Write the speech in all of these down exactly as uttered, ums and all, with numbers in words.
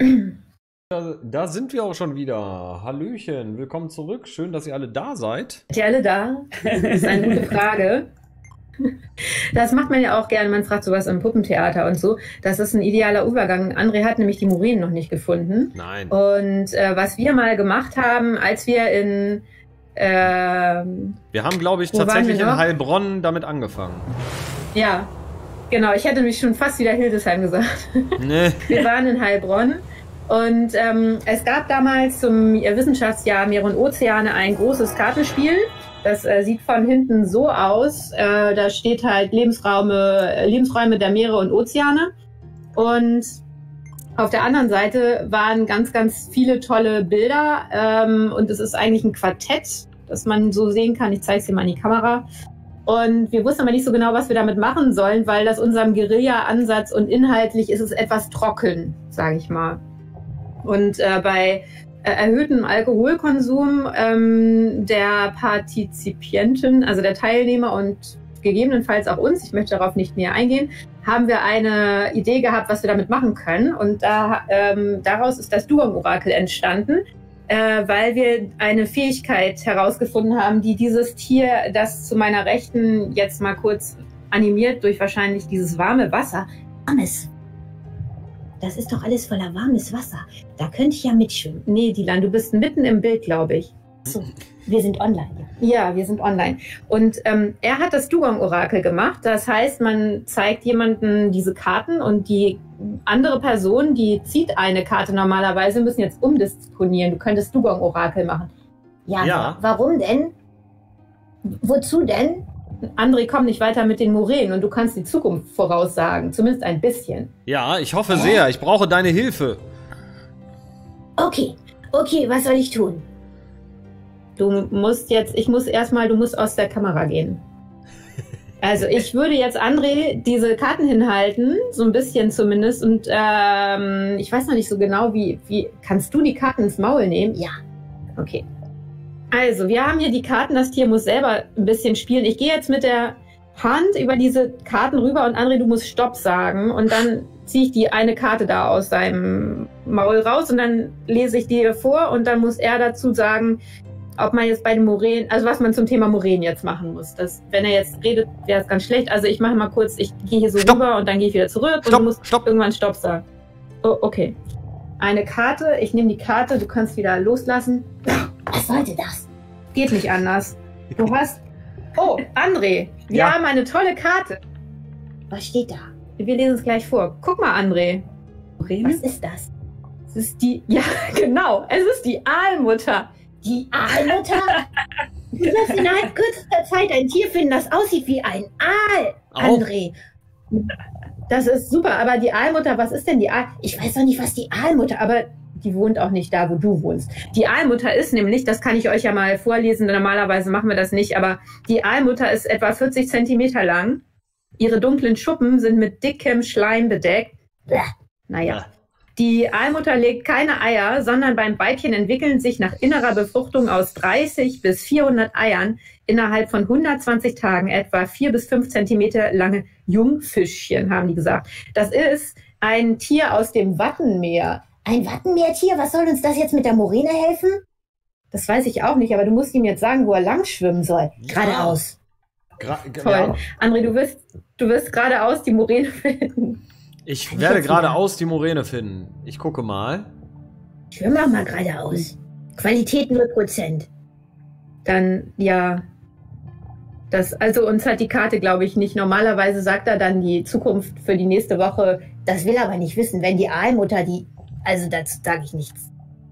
Da, da sind wir auch schon wieder. Hallöchen, willkommen zurück. Schön, dass ihr alle da seid. Seid ihr alle da? Das ist eine gute Frage. Das macht man ja auch gerne. Man fragt sowas im Puppentheater und so. Das ist ein idealer Übergang. André hat nämlich die Muränen noch nicht gefunden. Nein. Und äh, was wir mal gemacht haben, als wir in... Äh, wir haben, glaube ich, tatsächlich in Heilbronn damit angefangen. Ja, genau. Ich hätte nämlich schon fast wieder Hildesheim gesagt. Nee. Wir waren in Heilbronn. Und ähm, es gab damals zum Wissenschaftsjahr Meere und Ozeane ein großes Kartenspiel. Das äh, sieht von hinten so aus. Äh, da steht halt Lebensräume, Lebensräume der Meere und Ozeane. Und auf der anderen Seite waren ganz, ganz viele tolle Bilder. Ähm, und es ist eigentlich ein Quartett, das man so sehen kann. Ich zeige es dir mal in die Kamera. Und wir wussten aber nicht so genau, was wir damit machen sollen, weil das unserem Guerilla-Ansatz und inhaltlich ist es etwas trocken, sage ich mal. Und äh, bei äh, erhöhtem Alkoholkonsum ähm, der Partizipienten, also der Teilnehmer und gegebenenfalls auch uns, ich möchte darauf nicht näher eingehen, haben wir eine Idee gehabt, was wir damit machen können. Und da, ähm, daraus ist das Dugong-Orakel entstanden, äh, weil wir eine Fähigkeit herausgefunden haben, die dieses Tier, das zu meiner Rechten jetzt mal kurz animiert durch wahrscheinlich dieses warme Wasser. Warmes. Das ist doch alles voller warmes Wasser. Da könnte ich ja mitschwimmen. Nee, Dilan, du bist mitten im Bild, glaube ich. So, wir sind online. Ja, wir sind online. Und ähm, er hat das Dugong-Orakel gemacht. Das heißt, man zeigt jemandem diese Karten und die andere Person, die zieht eine Karte normalerweise, müssen jetzt umdisponieren. Du könntest Dugong-Orakel machen. Ja, Ja. Warum denn? Wozu denn? André, komm nicht weiter mit den Muränen und du kannst die Zukunft voraussagen. Zumindest ein bisschen. Ja, ich hoffe sehr. Ich brauche deine Hilfe. Okay, okay, was soll ich tun? Du musst jetzt, ich muss erstmal, du musst aus der Kamera gehen. Also ich würde jetzt André diese Karten hinhalten, so ein bisschen zumindest. Und ähm, ich weiß noch nicht so genau, wie, wie, kannst du die Karten ins Maul nehmen? Ja. Okay. Also, wir haben hier die Karten, das Tier muss selber ein bisschen spielen. Ich gehe jetzt mit der Hand über diese Karten rüber und André, du musst Stopp sagen. Und dann ziehe ich die eine Karte da aus seinem Maul raus und dann lese ich die vor und dann muss er dazu sagen, ob man jetzt bei den Muränen, also was man zum Thema Muränen jetzt machen muss. Das, wenn er jetzt redet, wäre es ganz schlecht. Also ich mache mal kurz, ich gehe hier so Stopp. rüber und dann gehe ich wieder zurück Stopp. und du musst Stopp. irgendwann Stopp sagen. Oh, okay. Eine Karte, ich nehme die Karte, du kannst wieder loslassen. Was sollte das? Geht nicht anders. Du hast... Oh, André, wir Ja. haben eine tolle Karte. Was steht da? Wir lesen es gleich vor. Guck mal, André. Was ist das? Es ist die... Ja, genau. Es ist die Aalmutter. Die Aalmutter? Du wirst innerhalb kürzester Zeit ein Tier finden, das aussieht wie ein Aal, Au. André. Das ist super. Aber die Aalmutter, was ist denn die Aal... Ich weiß doch nicht, was die Aalmutter... Aber die wohnt auch nicht da, wo du wohnst. Die Aalmutter ist nämlich, das kann ich euch ja mal vorlesen, normalerweise machen wir das nicht, aber die Aalmutter ist etwa vierzig Zentimeter lang. Ihre dunklen Schuppen sind mit dickem Schleim bedeckt. Bäh. Naja. Die Aalmutter legt keine Eier, sondern beim Weibchen entwickeln sich nach innerer Befruchtung aus dreißig bis vierhundert Eiern innerhalb von hundertzwanzig Tagen etwa vier bis fünf Zentimeter lange Jungfischchen, haben die gesagt. Das ist ein Tier aus dem Wattenmeer. Ein Wattenmeertier? Was soll uns das jetzt mit der Moräne helfen? Das weiß ich auch nicht, aber du musst ihm jetzt sagen, wo er lang schwimmen soll. Ja. Geradeaus. Gra Toll. ja. André, du wirst, du wirst geradeaus die Moräne finden. Ich Kann ich werde jetzt geradeaus die Moräne finden. Ich gucke mal. Schwimm doch mal geradeaus. Qualität null Prozent. Dann, ja. Das, also uns hat die Karte, glaube ich, nicht. Normalerweise sagt er dann die Zukunft für die nächste Woche. Das will aber nicht wissen, wenn die Aalmutter die... Also dazu sage ich nichts.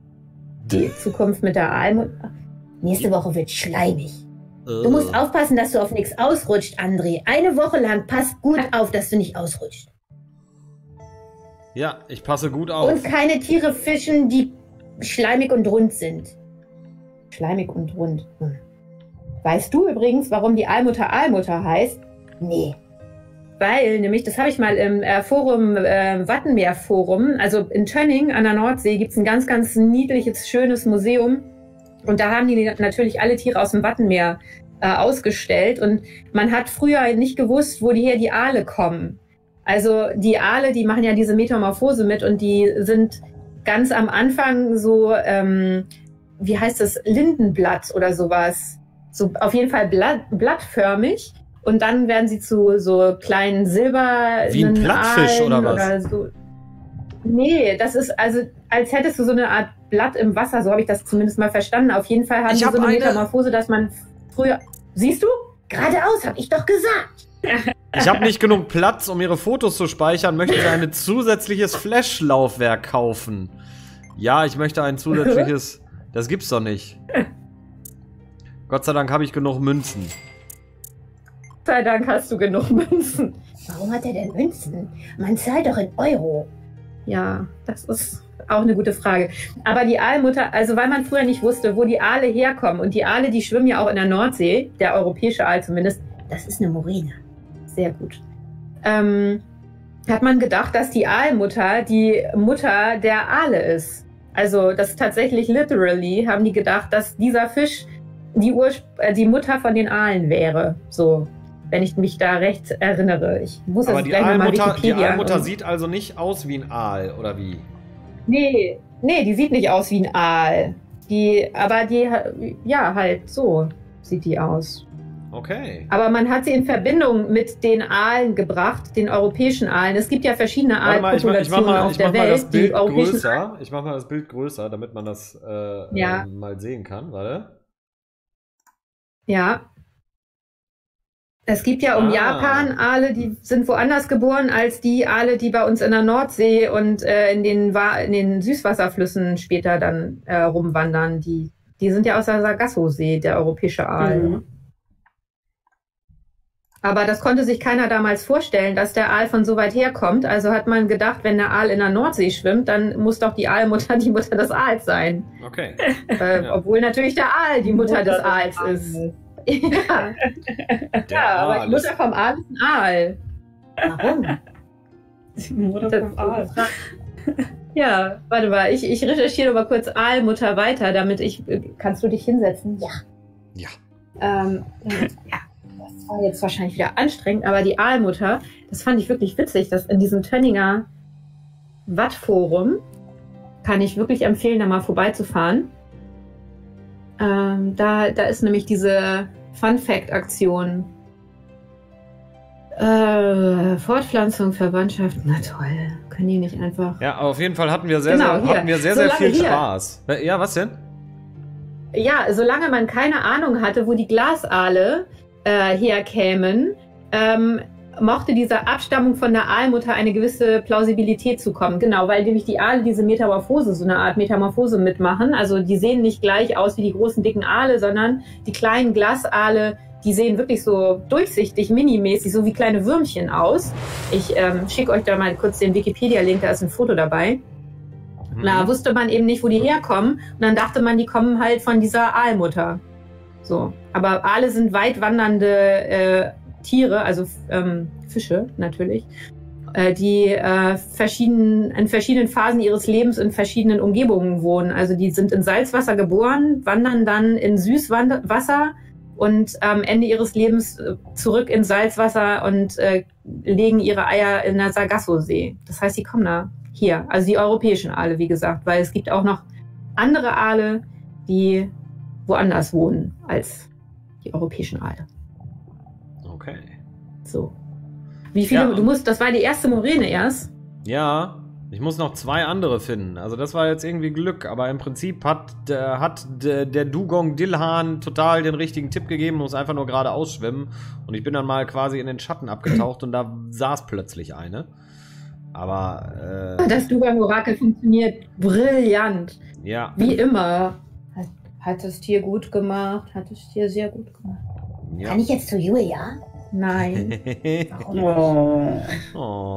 Die Zukunft mit der Aalmutter. Nächste Woche wird schleimig. Äh. Du musst aufpassen, dass du auf nichts ausrutscht, André. Eine Woche lang pass gut auf, dass du nicht ausrutscht. Ja, ich passe gut auf. Und keine Tiere fischen, die schleimig und rund sind. Schleimig und rund. Hm. Weißt du übrigens, warum die Aalmutter Aalmutter heißt? Nee. Weil nämlich, das habe ich mal im äh, Forum, äh, Wattenmeer-Forum, also in Tönning an der Nordsee gibt es ein ganz, ganz niedliches, schönes Museum. Und da haben die natürlich alle Tiere aus dem Wattenmeer äh, ausgestellt. Und man hat früher nicht gewusst, woher die Aale kommen. Also die Aale, die machen ja diese Metamorphose mit und die sind ganz am Anfang so, ähm, wie heißt das, Lindenblatt oder sowas. So auf jeden Fall blatt, blattförmig. Und dann werden sie zu so kleinen Silber... Wie ein Plattfisch oder was? Oder so. Nee, das ist also, als hättest du so eine Art Blatt im Wasser, so habe ich das zumindest mal verstanden. Auf jeden Fall haben Ich die hab so eine eine- Metamorphose, dass man früher... Siehst du? Geradeaus, hab ich doch gesagt. Ich habe nicht genug Platz, um ihre Fotos zu speichern, möchte ein zusätzliches Flash-Laufwerk kaufen. Ja, ich möchte ein zusätzliches... Das gibt's doch nicht. Gott sei Dank habe ich genug Münzen. Gott sei Dank hast du genug Münzen. Warum hat er denn Münzen? Man zahlt doch in Euro. Ja, das ist auch eine gute Frage. Aber die Aalmutter, also weil man früher nicht wusste, wo die Aale herkommen, und die Aale, die schwimmen ja auch in der Nordsee, der europäische Aal zumindest, Das ist eine Morene. sehr gut, ähm, hat man gedacht, dass die Aalmutter die Mutter der Aale ist. Also das tatsächlich literally haben die gedacht, dass dieser Fisch die, Urspr äh, die Mutter von den Aalen wäre. So, wenn ich mich da recht erinnere. Ich muss Aber jetzt die gleich nochmal Aalmutter, die Wikipedia. Aalmutter und- sieht also nicht aus wie ein Aal, oder wie? Nee, nee, die sieht nicht aus wie ein Aal. Die, aber die, ja, halt so sieht die aus. Okay. Aber man hat sie in Verbindung mit den Aalen gebracht, den europäischen Aalen. Es gibt ja verschiedene Warte mal, ich mach, ich mach Aalpopulationen mal, auf ich der mach mal Welt. das Bild die europäischen größer. Ich mach mal das Bild größer, damit man das äh, Ja. ähm, mal sehen kann. Warte. Ja. Es gibt ja um Ah. Japan Aale, die sind woanders geboren als die Aale, die bei uns in der Nordsee und äh, in, den, Wa- in den Süßwasserflüssen später dann äh, rumwandern. Die, die sind ja aus der Sargasso-See, der europäische Aal. Mhm. Aber das konnte sich keiner damals vorstellen, dass der Aal von so weit herkommt. Also hat man gedacht, wenn der Aal in der Nordsee schwimmt, dann muss doch die Aalmutter die Mutter des Aals sein. Okay. Äh, Ja. Obwohl natürlich der Aal die Mutter, des Aals Aals. ist. Ja, Der ja aber Aal die Mutter ist- vom Aal ist ein Aal. Warum? Die Mutter Das- vom Aal. Ja, warte mal, ich, ich recherchiere mal kurz Aalmutter weiter, damit ich... Kannst du dich hinsetzen? Ja. Ja. Ähm, ja, das war jetzt wahrscheinlich wieder anstrengend, aber die Aalmutter, das fand ich wirklich witzig, dass in diesem Tönninger Wattforum kann ich wirklich empfehlen, da mal vorbeizufahren. Ähm, da, da ist nämlich diese Fun-Fact-Aktion. Äh, Fortpflanzung, Verwandtschaft, na toll, können die nicht einfach... Ja, auf jeden Fall hatten wir sehr, Genau, sehr, hier. hatten wir sehr, So sehr lange viel hier. Spaß. Äh, Ja, was denn? Ja, solange man keine Ahnung hatte, wo die Glasaale äh, herkämen, ähm, mochte dieser Abstammung von der Aalmutter eine gewisse Plausibilität zukommen. Genau, weil nämlich die Aale diese Metamorphose, so eine Art Metamorphose mitmachen. Also die sehen nicht gleich aus wie die großen, dicken Aale, sondern die kleinen Glasaale, die sehen wirklich so durchsichtig, minimäßig, so wie kleine Würmchen aus. Ich ähm, schicke euch da mal kurz den Wikipedia-Link, da ist ein Foto dabei. Mhm. Da wusste man eben nicht, wo die herkommen. Und dann dachte man, die kommen halt von dieser Aalmutter. So. Aber Aale sind weit wandernde äh, Tiere, also ähm, Fische natürlich, äh, die äh, verschieden, in verschiedenen Phasen ihres Lebens in verschiedenen Umgebungen wohnen. Also die sind in Salzwasser geboren, wandern dann in Süßwasser und am Ende ihres Lebens äh, zurück in Salzwasser und äh, legen ihre Eier in der Sargasso-See. Das heißt, die kommen da hier, also die europäischen Aale, wie gesagt, weil es gibt auch noch andere Aale, die woanders wohnen als die europäischen Aale. Okay. So. Wie viele, Ja. du musst, das war die erste Moräne erst. Ja, ich muss noch zwei andere finden. Also das war jetzt irgendwie Glück, aber im Prinzip hat, der, hat der, der Dugong Dilhan total den richtigen Tipp gegeben, muss einfach nur gerade ausschwimmen. Und ich bin dann mal quasi in den Schatten abgetaucht und da saß plötzlich eine. Aber, äh, Das Dugong-Orakel funktioniert brillant. ja. Wie immer. Hat, hat das Tier gut gemacht, hat das Tier sehr gut gemacht. ja. Kann ich jetzt zu Julia? Nein. Oh. Oh.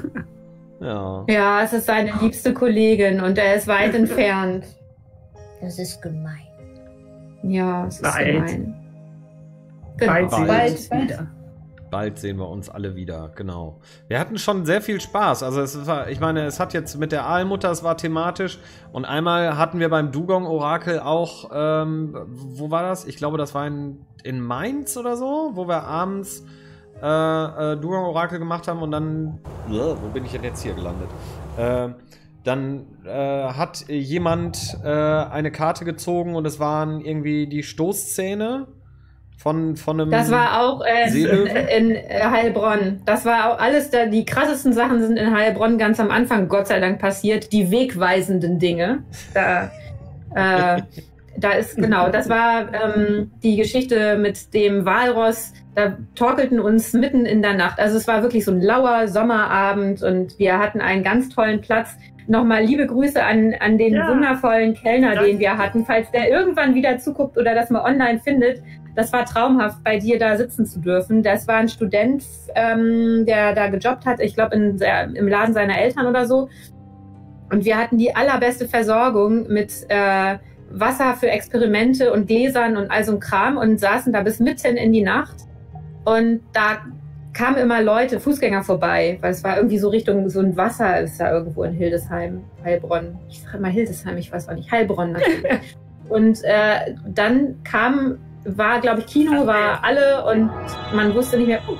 Ja. Ja, es ist seine liebste Kollegin und er ist weit entfernt. Das ist gemein. Ja, es ist Bald. gemein. Genau. Bald sehen wir Bald, uns bald. wieder. Bald sehen wir uns alle wieder, genau. Wir hatten schon sehr viel Spaß. Also es war, ich meine, es hat jetzt mit der Aalmutter, es war thematisch. Und einmal hatten wir beim Dugong-Orakel auch, ähm, wo war das? Ich glaube, das war in, in Mainz oder so, wo wir abends äh, äh, Dugong-Orakel gemacht haben und dann, äh, wo bin ich denn jetzt hier gelandet? Ähm, dann äh, hat jemand äh, eine Karte gezogen und es waren irgendwie die Stoßzähne von, von einem Das war auch äh, Seelöwen? in äh, Heilbronn. Das war auch alles, da, die krassesten Sachen sind in Heilbronn ganz am Anfang, Gott sei Dank, passiert. Die wegweisenden Dinge. Da, äh, da ist, genau, das war ähm, die Geschichte mit dem Walross. Da torkelten uns mitten in der Nacht. Also es war wirklich so ein lauer Sommerabend und wir hatten einen ganz tollen Platz. Nochmal liebe Grüße an, an den Ja. wundervollen Kellner, Danke. den wir hatten. Falls der irgendwann wieder zuguckt oder das mal online findet, das war traumhaft, bei dir da sitzen zu dürfen. Das war ein Student, ähm, der da gejobbt hat, ich glaube im Laden seiner Eltern oder so. Und wir hatten die allerbeste Versorgung mit äh, Wasser für Experimente und Gläsern und all so ein Kram und saßen da bis mitten in die Nacht. Und da kamen immer Leute, Fußgänger vorbei, weil es war irgendwie so Richtung, so ein Wasser ist da irgendwo in Hildesheim, Heilbronn. Ich sage mal Hildesheim, ich weiß auch nicht, Heilbronn natürlich. Und äh, dann kam, war, glaube ich, Kino, war alle und man wusste nicht mehr, oh,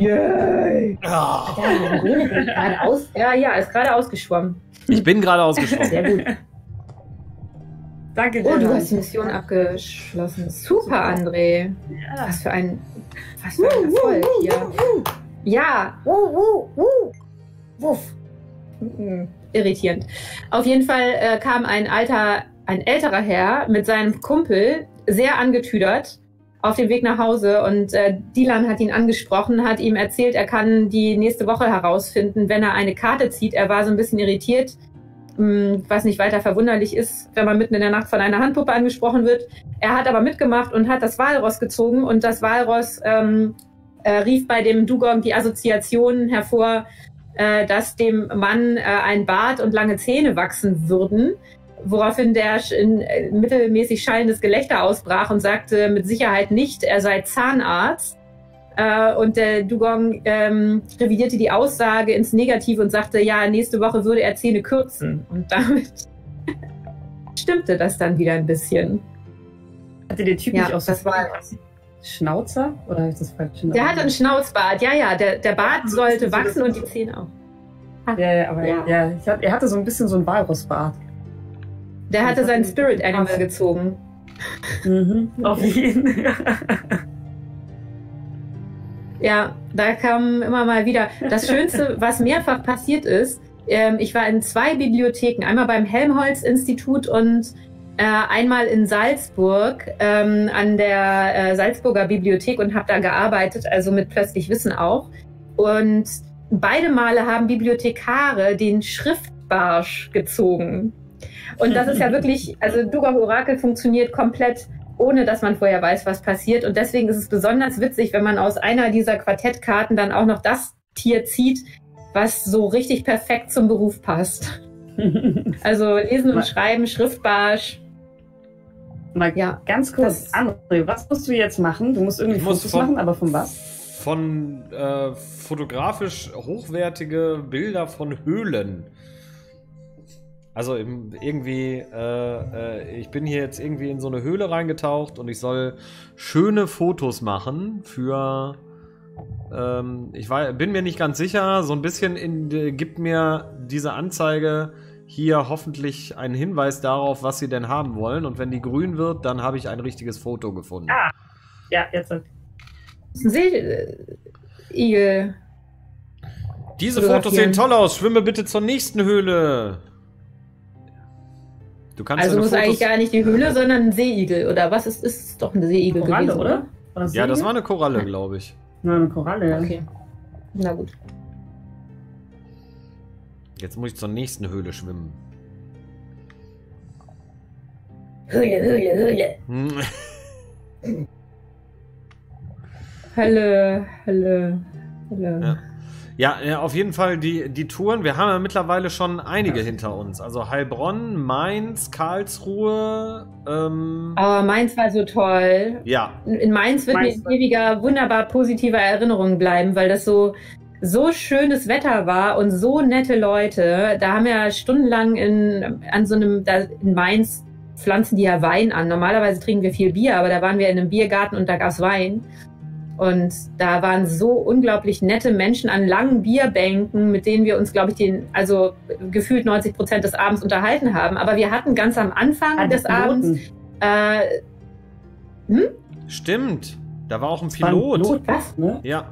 yay. Hat der Lagune gerade aus? Ja, ja, ist gerade ausgeschwommen. Ich bin gerade ausgesprochen. Sehr gut. Danke dir. Oh, du hast die Mission abgeschlossen. Super, André. Ja. Was für ein, was für ein Erfolg hier. Ja, Wuh, wuh, wuh. Wuff. Mhm. Irritierend. Auf jeden Fall äh, kam ein alter, ein älterer Herr mit seinem Kumpel, sehr angetüdert, auf dem Weg nach Hause und äh, Dylan hat ihn angesprochen, hat ihm erzählt, er kann die nächste Woche herausfinden, wenn er eine Karte zieht. Er war so ein bisschen irritiert, mh, was nicht weiter verwunderlich ist, wenn man mitten in der Nacht von einer Handpuppe angesprochen wird. Er hat aber mitgemacht und hat das Walross gezogen und das Walross ähm, äh, rief bei dem Dugong die Assoziation hervor, äh, dass dem Mann äh, ein Bart und lange Zähne wachsen würden, woraufhin der in äh, mittelmäßig schallendes Gelächter ausbrach und sagte mit Sicherheit nicht, er sei Zahnarzt. Äh, und der Dugong ähm, revidierte die Aussage ins Negative und sagte, ja, nächste Woche würde er Zähne kürzen. Und damit stimmte das dann wieder ein bisschen. Hatte der Typ Ja, nicht auch so das war- Schnauzer? Oder habe ich das falsch in Der hatte einen Schnauzbart, ja, ja, der, der Bart Ja, sollte so wachsen das- und die Zähne auch. Ja, ja, aber Ja. ja. ich hatte, er hatte so ein bisschen so ein Walrossbart. Der hatte sein Spirit Animal gezogen. Mhm. Auf jeden Fall. Ja, da kam immer mal wieder. Das Schönste, was mehrfach passiert ist, ähm, ich war in zwei Bibliotheken, einmal beim Helmholtz-Institut und äh, einmal in Salzburg ähm, an der äh, Salzburger Bibliothek und habe da gearbeitet, also mit Plötzlich Wissen auch. Und beide Male haben Bibliothekare den Schriftbarsch gezogen. Und das ist ja wirklich, also Dugong Orakel funktioniert komplett, ohne dass man vorher weiß, was passiert. Und deswegen ist es besonders witzig, wenn man aus einer dieser Quartettkarten dann auch noch das Tier zieht, was so richtig perfekt zum Beruf passt. Also Lesen und Schreiben, Schriftbarsch. Mal Ja, ganz kurz, das- André, was musst du jetzt machen? Du musst irgendwie Ich muss Fotos von- machen, aber von was? Von äh, fotografisch hochwertige Bilder von Höhlen. Also im, irgendwie, äh, äh, ich bin hier jetzt irgendwie in so eine Höhle reingetaucht und ich soll schöne Fotos machen für, ähm, ich war, bin mir nicht ganz sicher, so ein bisschen in, äh, gibt mir diese Anzeige hier hoffentlich einen Hinweis darauf, was sie denn haben wollen. Und wenn die grün wird, dann habe ich ein richtiges Foto gefunden. Ah. Ja, jetzt. Das ist ein Seeigel. Diese Fotos sehen fotografieren. toll aus. Schwimme bitte zur nächsten Höhle. Du kannst Also deine muss Fotos... eigentlich gar nicht die Höhle, sondern ein Seeigel. Oder was ist, ist es doch ein Seeigel Koralle, gewesen, oder? War das Ja, das Segel? war eine Koralle, glaube ich. Ja, eine Koralle, ja. Okay. Na gut. Jetzt muss ich zur nächsten Höhle schwimmen. Höhle, Höhle, Höhle. Hm. Hölle, Hölle, Hölle. Ja. Ja, ja, auf jeden Fall die, die Touren. Wir haben ja mittlerweile schon einige hinter uns. Also Heilbronn, Mainz, Karlsruhe. Ähm, Aber Mainz war so toll. ja, In Mainz wird Mainz mir in ewiger, wunderbar positiver Erinnerung bleiben, weil das so, so schönes Wetter war und so nette Leute. Da haben wir stundenlang in, an so einem, da in Mainz pflanzen die ja Wein an. Normalerweise trinken wir viel Bier, aber da waren wir in einem Biergarten und da gab's Wein. Und da waren so unglaublich nette Menschen an langen Bierbänken, mit denen wir uns, glaube ich, den, also gefühlt neunzig Prozent des Abends unterhalten haben. Aber wir hatten ganz am Anfang Ah, des Abends... Äh, hm? Stimmt. Da war auch ein Das war ein Pilot. Pilot. Was? Ne? Ja.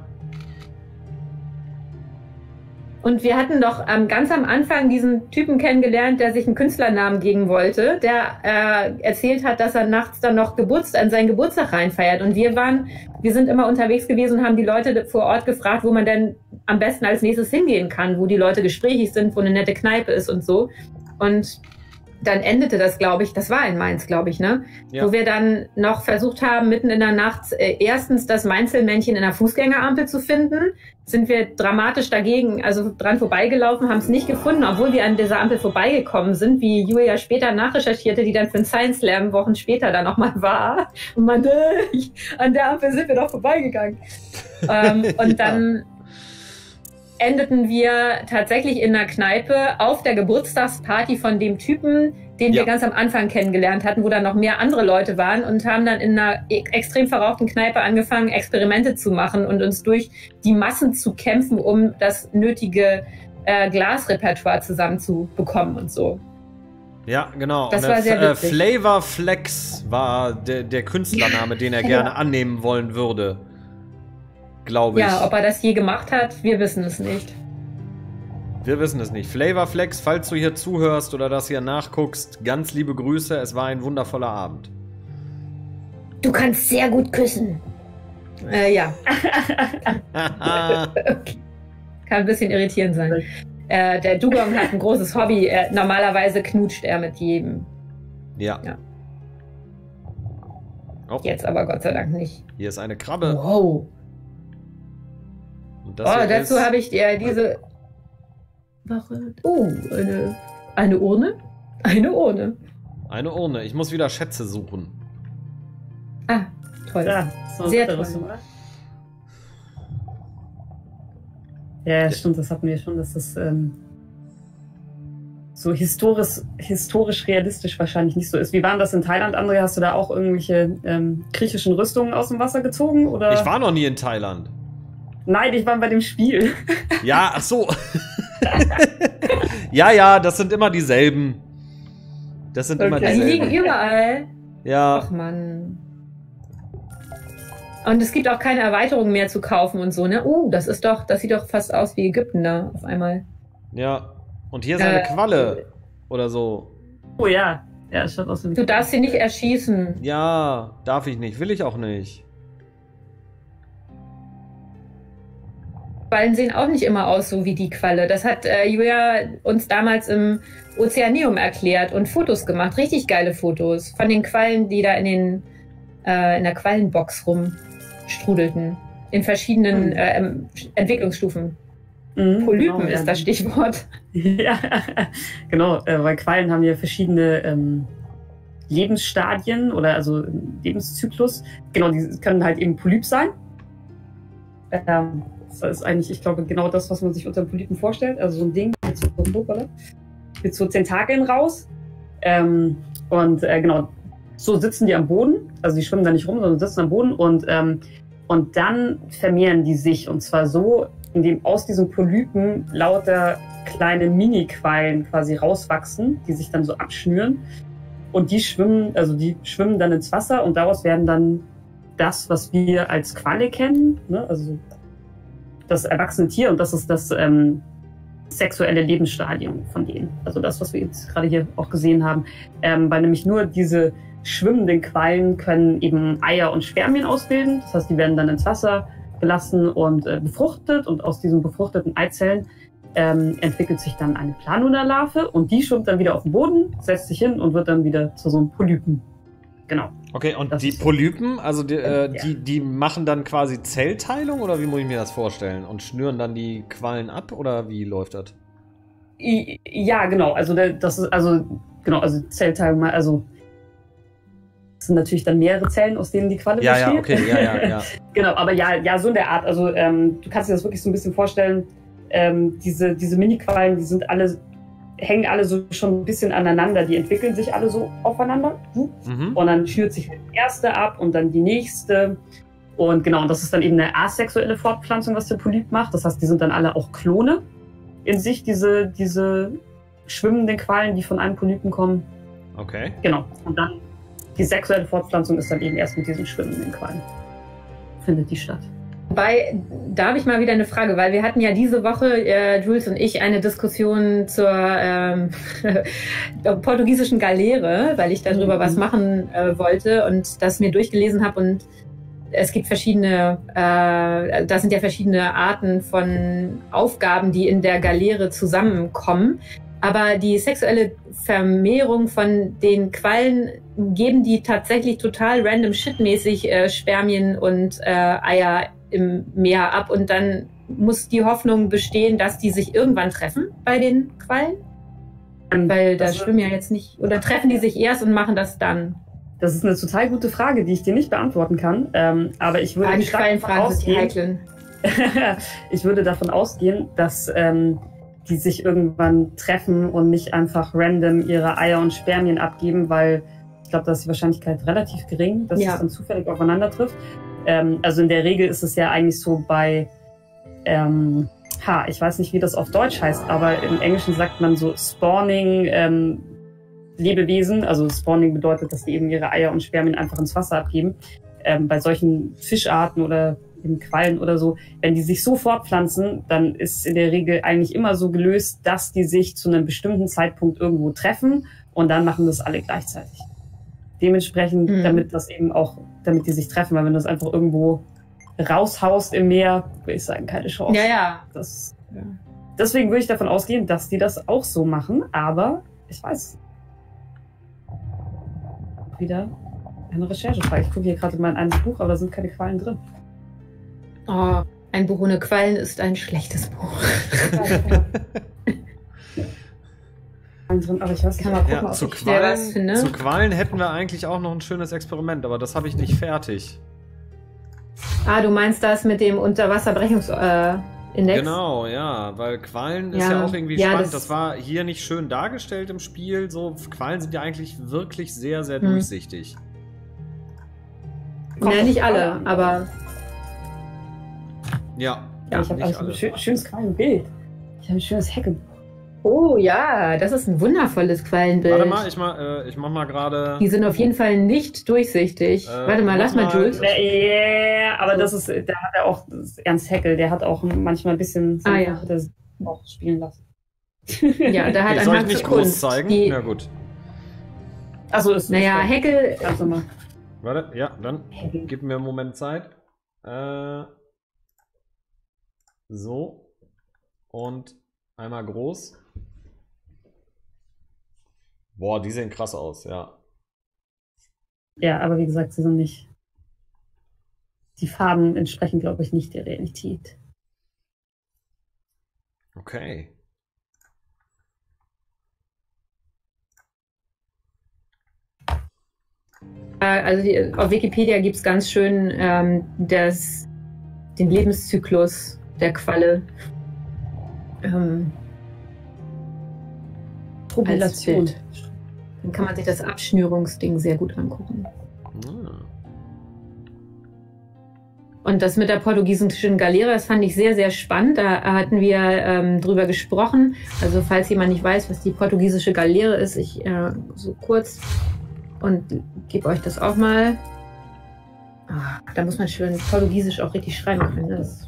Und wir hatten doch ähm, ganz am Anfang diesen Typen kennengelernt, der sich einen Künstlernamen geben wollte, der äh, erzählt hat, dass er nachts dann noch Geburtstag, an seinen Geburtstag reinfeiert. Und wir waren, wir sind immer unterwegs gewesen und haben die Leute vor Ort gefragt, wo man denn am besten als nächstes hingehen kann, wo die Leute gesprächig sind, wo eine nette Kneipe ist und so. Und dann endete das, glaube ich, das war in Mainz, glaube ich, ne? Ja. Wo wir dann noch versucht haben, mitten in der Nacht äh, erstens das Mainzelmännchen in der Fußgängerampel zu finden. Sind wir dramatisch dagegen, also dran vorbeigelaufen, haben es nicht gefunden, obwohl wir an dieser Ampel vorbeigekommen sind, wie Julia später nachrecherchierte, die dann für den Science Slam Wochen später dann nochmal war. Und meinte, äh, an der Ampel sind wir doch vorbeigegangen. ähm, und Ja. dann endeten wir tatsächlich in einer Kneipe auf der Geburtstagsparty von dem Typen, den Ja. wir ganz am Anfang kennengelernt hatten, wo dann noch mehr andere Leute waren und haben dann in einer e- extrem verrauchten Kneipe angefangen, Experimente zu machen und uns durch die Massen zu kämpfen, um das nötige äh, Glasrepertoire zusammenzubekommen und so. Ja, genau. Das Und war der sehr F- äh, witzig. Flavor Flex war der, der Künstlername, den er Ja. gerne annehmen wollen würde. Glaube ich. Ja, ob er das je gemacht hat, wir wissen es nicht. Wir wissen es nicht. Flavor Flex, falls du hier zuhörst oder das hier nachguckst, ganz liebe Grüße. Es war ein wundervoller Abend. Du kannst sehr gut küssen. Äh, ja, kann ein bisschen irritierend sein. Äh, der Dugong hat ein großes Hobby. Er, normalerweise knutscht er mit jedem. ja. Ja. Oh, Jetzt aber Gott sei Dank nicht. hier ist eine Krabbe. Wow. Und das Oh, hier dazu ist habe ich dir diese. Wache. Oh, eine, eine Urne? Eine Urne. eine Urne. Ich muss wieder Schätze suchen. Ah, toll. Ja, so Sehr der toll. Rüstung, oder? Ja, stimmt, das hatten wir schon, dass das ähm, so historisch, historisch realistisch wahrscheinlich nicht so ist. Wie war denn das in Thailand, André? Hast du da auch irgendwelche ähm, griechischen Rüstungen aus dem Wasser gezogen? Oder? Ich war noch nie in Thailand. Nein, ich war bei dem Spiel. Ja, ach so. ja, ja, das sind immer dieselben. Das sind immer Okay. Die liegen dieselben. überall. Ja, Ach Mann. Und es gibt auch keine Erweiterung mehr zu kaufen und so, ne? Uh, das ist doch, das sieht doch fast aus wie Ägypten da auf einmal. ja. Und hier ist eine Äh, Qualle. Oder so. Oh ja. Ja, es schaut aus wie Du darfst sie nicht erschießen. Ja, darf ich nicht. Will ich auch nicht. Quallen sehen auch nicht immer aus so wie die Qualle. Das hat äh, Julia uns damals im Ozeaneum erklärt und Fotos gemacht. Richtig geile Fotos von den Quallen, die da in, den, äh, in der Quallenbox rumstrudelten. In verschiedenen Mhm. äh, ähm, Entwicklungsstufen. Mhm, Polypen genau, ist ja. das Stichwort. Ja, genau, äh, weil Quallen haben ja verschiedene ähm, Lebensstadien oder also Lebenszyklus. Genau, die können halt eben Polyp sein. Ähm, das ist eigentlich, ich glaube, genau das, was man sich unter Polypen vorstellt. Also so ein Ding mit so, mit so Tentakeln raus. Ähm, und äh, genau, so sitzen die am Boden. Also die schwimmen da nicht rum, sondern sitzen am Boden. Und, ähm, und dann vermehren die sich. Und zwar so, indem aus diesen Polypen lauter kleine Mini-Quallen quasi rauswachsen, die sich dann so abschnüren. Und die schwimmen, also die schwimmen dann ins Wasser und daraus werden dann das, was wir als Qualle kennen, ne? Also das erwachsene Tier, und das ist das ähm, sexuelle Lebensstadium von denen. Also das, was wir jetzt gerade hier auch gesehen haben. Ähm, weil nämlich nur diese schwimmenden Quallen können eben Eier und Spermien ausbilden. Das heißt, die werden dann ins Wasser gelassen und äh, befruchtet, und aus diesen befruchteten Eizellen ähm, entwickelt sich dann eine Planula-Larve, und die schwimmt dann wieder auf den Boden, setzt sich hin und wird dann wieder zu so einem Polypen. Genau. Okay, und Das die ist- Polypen, also die, äh, Ja. die, die machen dann quasi Zellteilung, oder wie muss ich mir das vorstellen? Und schnüren dann die Quallen ab, oder wie läuft das? I- Ja, genau. Also der- das ist also genau, also Zellteilung mal, also das sind natürlich dann mehrere Zellen, aus denen die Qualle Ja, ja, besteht. okay, ja, ja, ja. Genau, aber ja, ja, so in der Art. Also ähm, du kannst dir das wirklich so ein bisschen vorstellen. Ähm, diese diese Mini-Quallen, die sind alle, hängen alle so schon ein bisschen aneinander. Die entwickeln sich alle so aufeinander. Mhm. Und dann schürt sich die erste ab und dann die nächste. Und genau, und das ist dann eben eine asexuelle Fortpflanzung, was der Polyp macht. Das heißt, die sind dann alle auch Klone in sich, diese, diese schwimmenden Quallen, die von einem Polypen kommen. Okay. Genau. Und dann die sexuelle Fortpflanzung ist dann eben erst mit diesen schwimmenden Quallen. Findet die statt. Wobei, da habe ich mal wieder eine Frage, weil wir hatten ja diese Woche, äh, Jules und ich, eine Diskussion zur ähm, portugiesischen Galeere, weil ich darüber mhm. was machen äh, wollte und das mir durchgelesen habe. Und es gibt verschiedene, äh, das sind ja verschiedene Arten von Aufgaben, die in der Galeere zusammenkommen. Aber die sexuelle Vermehrung von den Quallen geben die tatsächlich total random shitmäßig äh, Spermien und äh, Eier im Meer ab. Und dann muss die Hoffnung bestehen, dass die sich irgendwann treffen bei den Quallen. Weil da schwimmen ja jetzt nicht, oder treffen die sich erst und machen das dann? Das ist eine total gute Frage, die ich dir nicht beantworten kann. Ähm, aber ich würde ah, die Quellenfragen sind die heiklen. Ich würde davon ausgehen, dass ähm, die sich irgendwann treffen und nicht einfach random ihre Eier und Spermien abgeben, weil ich glaube, da ist die Wahrscheinlichkeit relativ gering, dass ja. es dann zufällig aufeinander trifft. Ähm, also in der Regel ist es ja eigentlich so bei, ähm, ha, ich weiß nicht, wie das auf Deutsch heißt, aber im Englischen sagt man so Spawning ähm, Lebewesen, also Spawning bedeutet, dass die eben ihre Eier und Spermien einfach ins Wasser abgeben. Ähm, bei solchen Fischarten oder in Quallen oder so, wenn die sich so fortpflanzen, dann ist in der Regel eigentlich immer so gelöst, dass die sich zu einem bestimmten Zeitpunkt irgendwo treffen und dann machen das alle gleichzeitig. Dementsprechend, mhm. damit das eben auch, damit die sich treffen, weil wenn du das einfach irgendwo raushaust im Meer, würde ich sagen, keine Chance. Ja, ja. Das, ja. Deswegen würde ich davon ausgehen, dass die das auch so machen, aber ich weiß. Wieder eine Recherchefrage. Ich gucke hier gerade in mein eines Buch, aber da sind keine Quallen drin. Oh, ein Buch ohne Quallen ist ein schlechtes Buch. Aber ich weiß nicht, kann mal gucken, ja, ob zu ich Quallen, was finde. Zu Quallen hätten wir eigentlich auch noch ein schönes Experiment, aber das habe ich nicht fertig. Ah, du meinst das mit dem Unterwasserbrechungsindex? Äh, genau, ja, weil Quallen ist ja, ja auch irgendwie ja, spannend. Das, das war hier nicht schön dargestellt im Spiel. So, Quallen sind ja eigentlich wirklich sehr, sehr hm. durchsichtig. Ja, nicht alle, aber... Ja, ja ich habe ein schön, schönes Quallenbild. Ich habe ein schönes Heckenbuch. Oh ja, das ist ein wundervolles Quallenbild. Warte mal, ich mach, äh, ich mach mal gerade... Die sind auf jeden Fall nicht durchsichtig. Äh, Warte mal, lass mal, mal Jules. Ja, yeah, aber das ist, da hat er auch, das ist Ernst Haeckel, der hat auch manchmal ein bisschen ah, ja. das auch spielen lassen. Ja, da hat okay, ein soll ich nicht groß zeigen? Die, Na gut. Achso, ist Naja, Haeckel... Also mal. Warte, ja, dann Haeckel. Gib mir einen Moment Zeit. Äh, so. Und einmal groß. Boah, die sehen krass aus, ja. Ja, aber wie gesagt, sie sind nicht... Die Farben entsprechen, glaube ich, nicht der Realität. Okay. Also die, auf Wikipedia gibt es ganz schön ähm, das, den Lebenszyklus der Qualle. Ähm, Population. Dann kann man sich das Abschnürungsding sehr gut angucken. Ah. Und das mit der portugiesischen Galeere, das fand ich sehr, sehr spannend. Da hatten wir ähm, drüber gesprochen. Also falls jemand nicht weiß, was die portugiesische Galeere ist, ich äh, so kurz und gebe euch das auch mal. Ah, da muss man schön portugiesisch auch richtig schreiben können. Das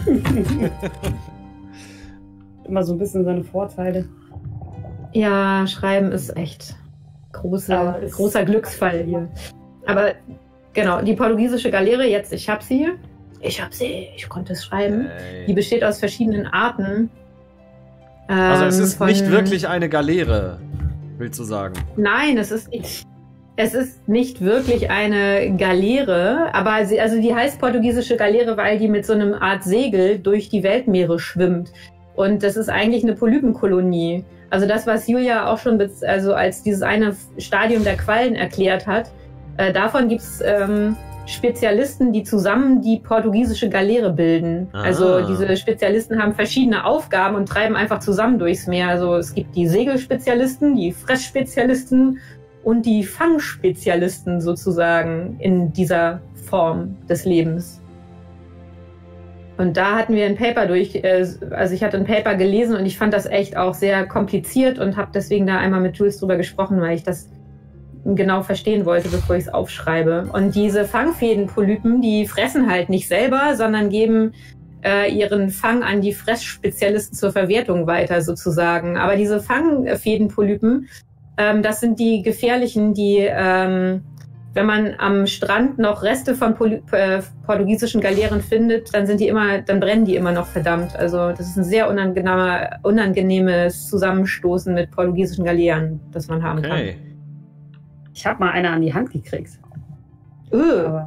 immer so ein bisschen seine Vorteile. Ja, schreiben ist echt großer, ist großer Glücksfall hier. Aber genau, die portugiesische Galeere, jetzt, ich habe sie. Ich habe sie, ich konnte es schreiben. Hey. Die besteht aus verschiedenen Arten. Ähm, also es ist von, nicht wirklich eine Galeere, willst du sagen? Nein, es ist nicht. Es ist nicht wirklich eine Galeere, aber sie, also die heißt portugiesische Galeere, weil die mit so einem Art Segel durch die Weltmeere schwimmt. Und das ist eigentlich eine Polypenkolonie. Also das, was Julia auch schon also als dieses eine Stadium der Quallen erklärt hat, äh, davon gibt es ähm, Spezialisten, die zusammen die portugiesische Galeere bilden. Aha. Also diese Spezialisten haben verschiedene Aufgaben und treiben einfach zusammen durchs Meer. Also es gibt die Segelspezialisten, die Fressspezialisten und die Fangspezialisten sozusagen in dieser Form des Lebens. Und da hatten wir ein Paper durch, also ich hatte ein Paper gelesen und ich fand das echt auch sehr kompliziert und habe deswegen da einmal mit Jules drüber gesprochen, weil ich das genau verstehen wollte, bevor ich es aufschreibe. Und diese Fangfädenpolypen, die fressen halt nicht selber, sondern geben äh, ihren Fang an die Fressspezialisten zur Verwertung weiter sozusagen. Aber diese Fangfädenpolypen, ähm, das sind die gefährlichen, die, ähm, wenn man am Strand noch Reste von Poly äh, portugiesischen Galeeren findet, dann sind die immer, dann brennen die immer noch verdammt. Also das ist ein sehr unangenehmer, unangenehmes Zusammenstoßen mit portugiesischen Galeeren, das man haben Okay. kann. Ich habe mal eine an die Hand gekriegt. Öh. Aber,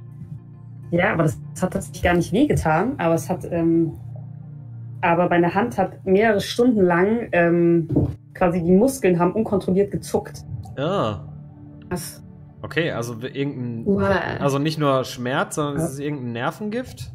ja, aber das, das hat tatsächlich gar nicht wehgetan. Aber es hat, ähm, aber meine Hand hat mehrere Stunden lang ähm, quasi die Muskeln haben unkontrolliert gezuckt. Ah. Was? Okay, also irgendein, Uah. also nicht nur Schmerz, sondern Ja. es ist irgendein Nervengift?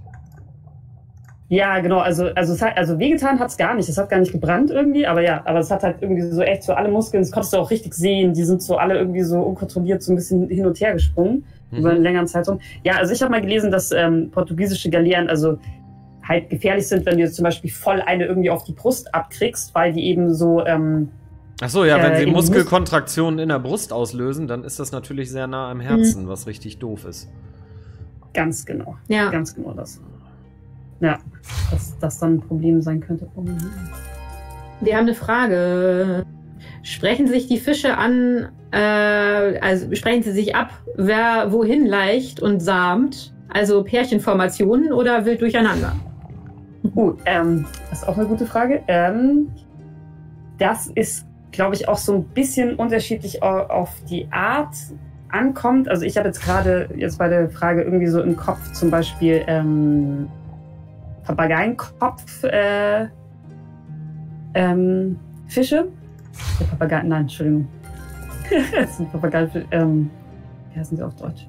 Ja, genau. Also, also, es hat, also wehgetan hat es gar nicht. Es hat gar nicht gebrannt irgendwie. Aber ja, aber es hat halt irgendwie so echt so alle Muskeln, das konntest du auch richtig sehen. Die sind so alle irgendwie so unkontrolliert so ein bisschen hin und her gesprungen Mhm. über einen längeren Zeitraum. Ja, also ich habe mal gelesen, dass ähm, portugiesische Galeeren also halt gefährlich sind, wenn du jetzt zum Beispiel voll eine irgendwie auf die Brust abkriegst, weil die eben so ähm, Ach so, ja, wenn Äh, sie in die Muskelkontraktionen in der Brust auslösen, dann ist das natürlich sehr nah am Herzen, was richtig doof ist. ganz genau, Ja. ganz genau das. Ja, dass das dann ein Problem sein könnte. Oh, mhm. Wir haben eine Frage. Sprechen sich die Fische an, äh, also sprechen sie sich ab, wer wohin leicht und samt? Also Pärchenformationen oder wild durcheinander? Uh, ähm, das ist auch eine gute Frage. Ähm, das ist, glaube ich, auch so ein bisschen unterschiedlich au- auf die Art ankommt. Also ich habe jetzt gerade jetzt bei der Frage irgendwie so im Kopf zum Beispiel ähm, Papageienkopf äh, ähm, Fische. Der Papageien, nein, Entschuldigung. Das sind Papageienfische. Ähm, wie heißen sie auf Deutsch?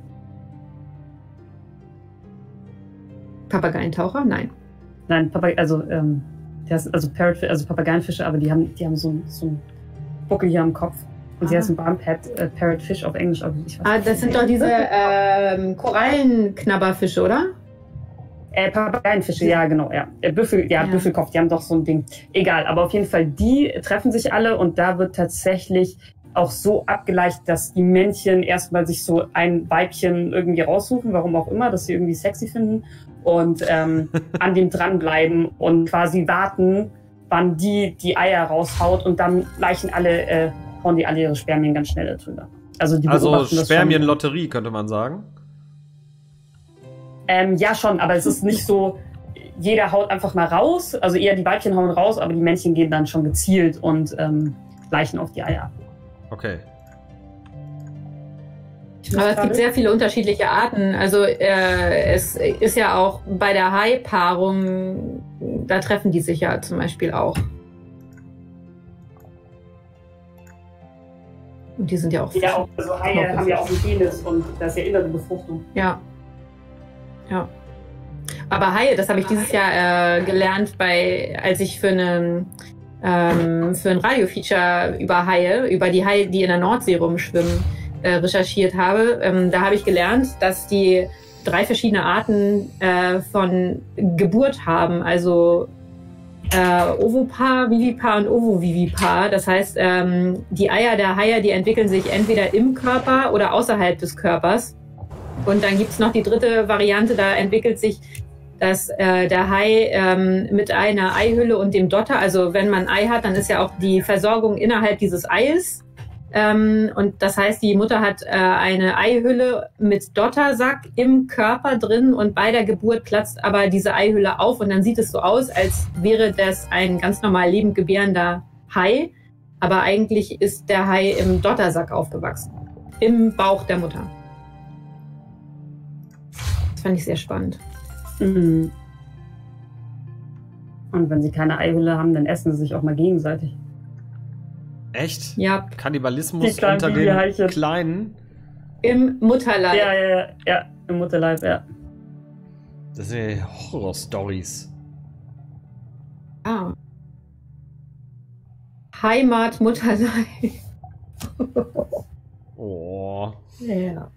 Papageientaucher? Nein. Nein, Papag also, ähm, die heißen, also Parrotfisch, also Papageienfische, aber die haben, die haben so, so einen Buckel hier am Kopf. Und die Ah. heißen Bumphead äh, Parrotfish auf Englisch, aber ich weiß Ah, nicht. das sind doch diese ähm, Korallenknabberfische, oder? Äh, Papageienfische, ja, genau, ja. Äh, Büffel, ja, Ja. Büffelkopf, die haben doch so ein Ding. Egal, aber auf jeden Fall, die treffen sich alle und da wird tatsächlich auch so abgeleicht, dass die Männchen erstmal sich so ein Weibchen irgendwie raussuchen, warum auch immer, dass sie irgendwie sexy finden und ähm, an dem dranbleiben und quasi warten, wann die die Eier raushaut und dann leichen alle, äh, hauen die alle ihre Spermien ganz schnell darüber. Also die Also beobachten das schon. Spermienlotterie, könnte man sagen. Ähm, ja, schon, aber es ist nicht so, jeder haut einfach mal raus. Also eher die Weibchen hauen raus, aber die Männchen gehen dann schon gezielt und ähm, leichen auf die Eier. Okay. Aber es gibt sehr viele unterschiedliche Arten. Also äh, es ist ja auch bei der Hai-Paarung, da treffen die sich ja zum Beispiel auch. Und die sind ja auch. Ja, auch, also Haie haben ja auch einen Penis und das ist ja innere Befruchtung. Ja. Ja. Aber Haie, das habe ich dieses Jahr äh, gelernt, bei, als ich für eine ähm, für ein Radio-Feature über Haie, über die Haie, die in der Nordsee rumschwimmen, äh, recherchiert habe. Ähm, da habe ich gelernt, dass die drei verschiedene Arten äh, von Geburt haben. Also äh, Ovopar, Vivipar und Ovovivipar. Das heißt, ähm, die Eier der Haie, die entwickeln sich entweder im Körper oder außerhalb des Körpers. Und dann gibt's noch die dritte Variante, da entwickelt sich dass äh, der Hai ähm, mit einer Eihülle und dem Dotter, also wenn man ein Ei hat, dann ist ja auch die Versorgung innerhalb dieses Eies. Ähm, und das heißt, die Mutter hat äh, eine Eihülle mit Dottersack im Körper drin und bei der Geburt platzt aber diese Eihülle auf und dann sieht es so aus, als wäre das ein ganz normal lebend gebärender Hai. Aber eigentlich ist der Hai im Dottersack aufgewachsen. Im Bauch der Mutter. Das fand ich sehr spannend. Mhm. Und wenn sie keine Eihülle haben, dann essen sie sich auch mal gegenseitig. Echt? Ja, Kannibalismus Die kleinen unter den Babyhaichen. Kleinen? im Mutterleib. Ja, ja, ja, ja, im Mutterleib, ja. Das sind ja Horror-Stories. Ah. Heimat, Mutterleib. Oh. Ja.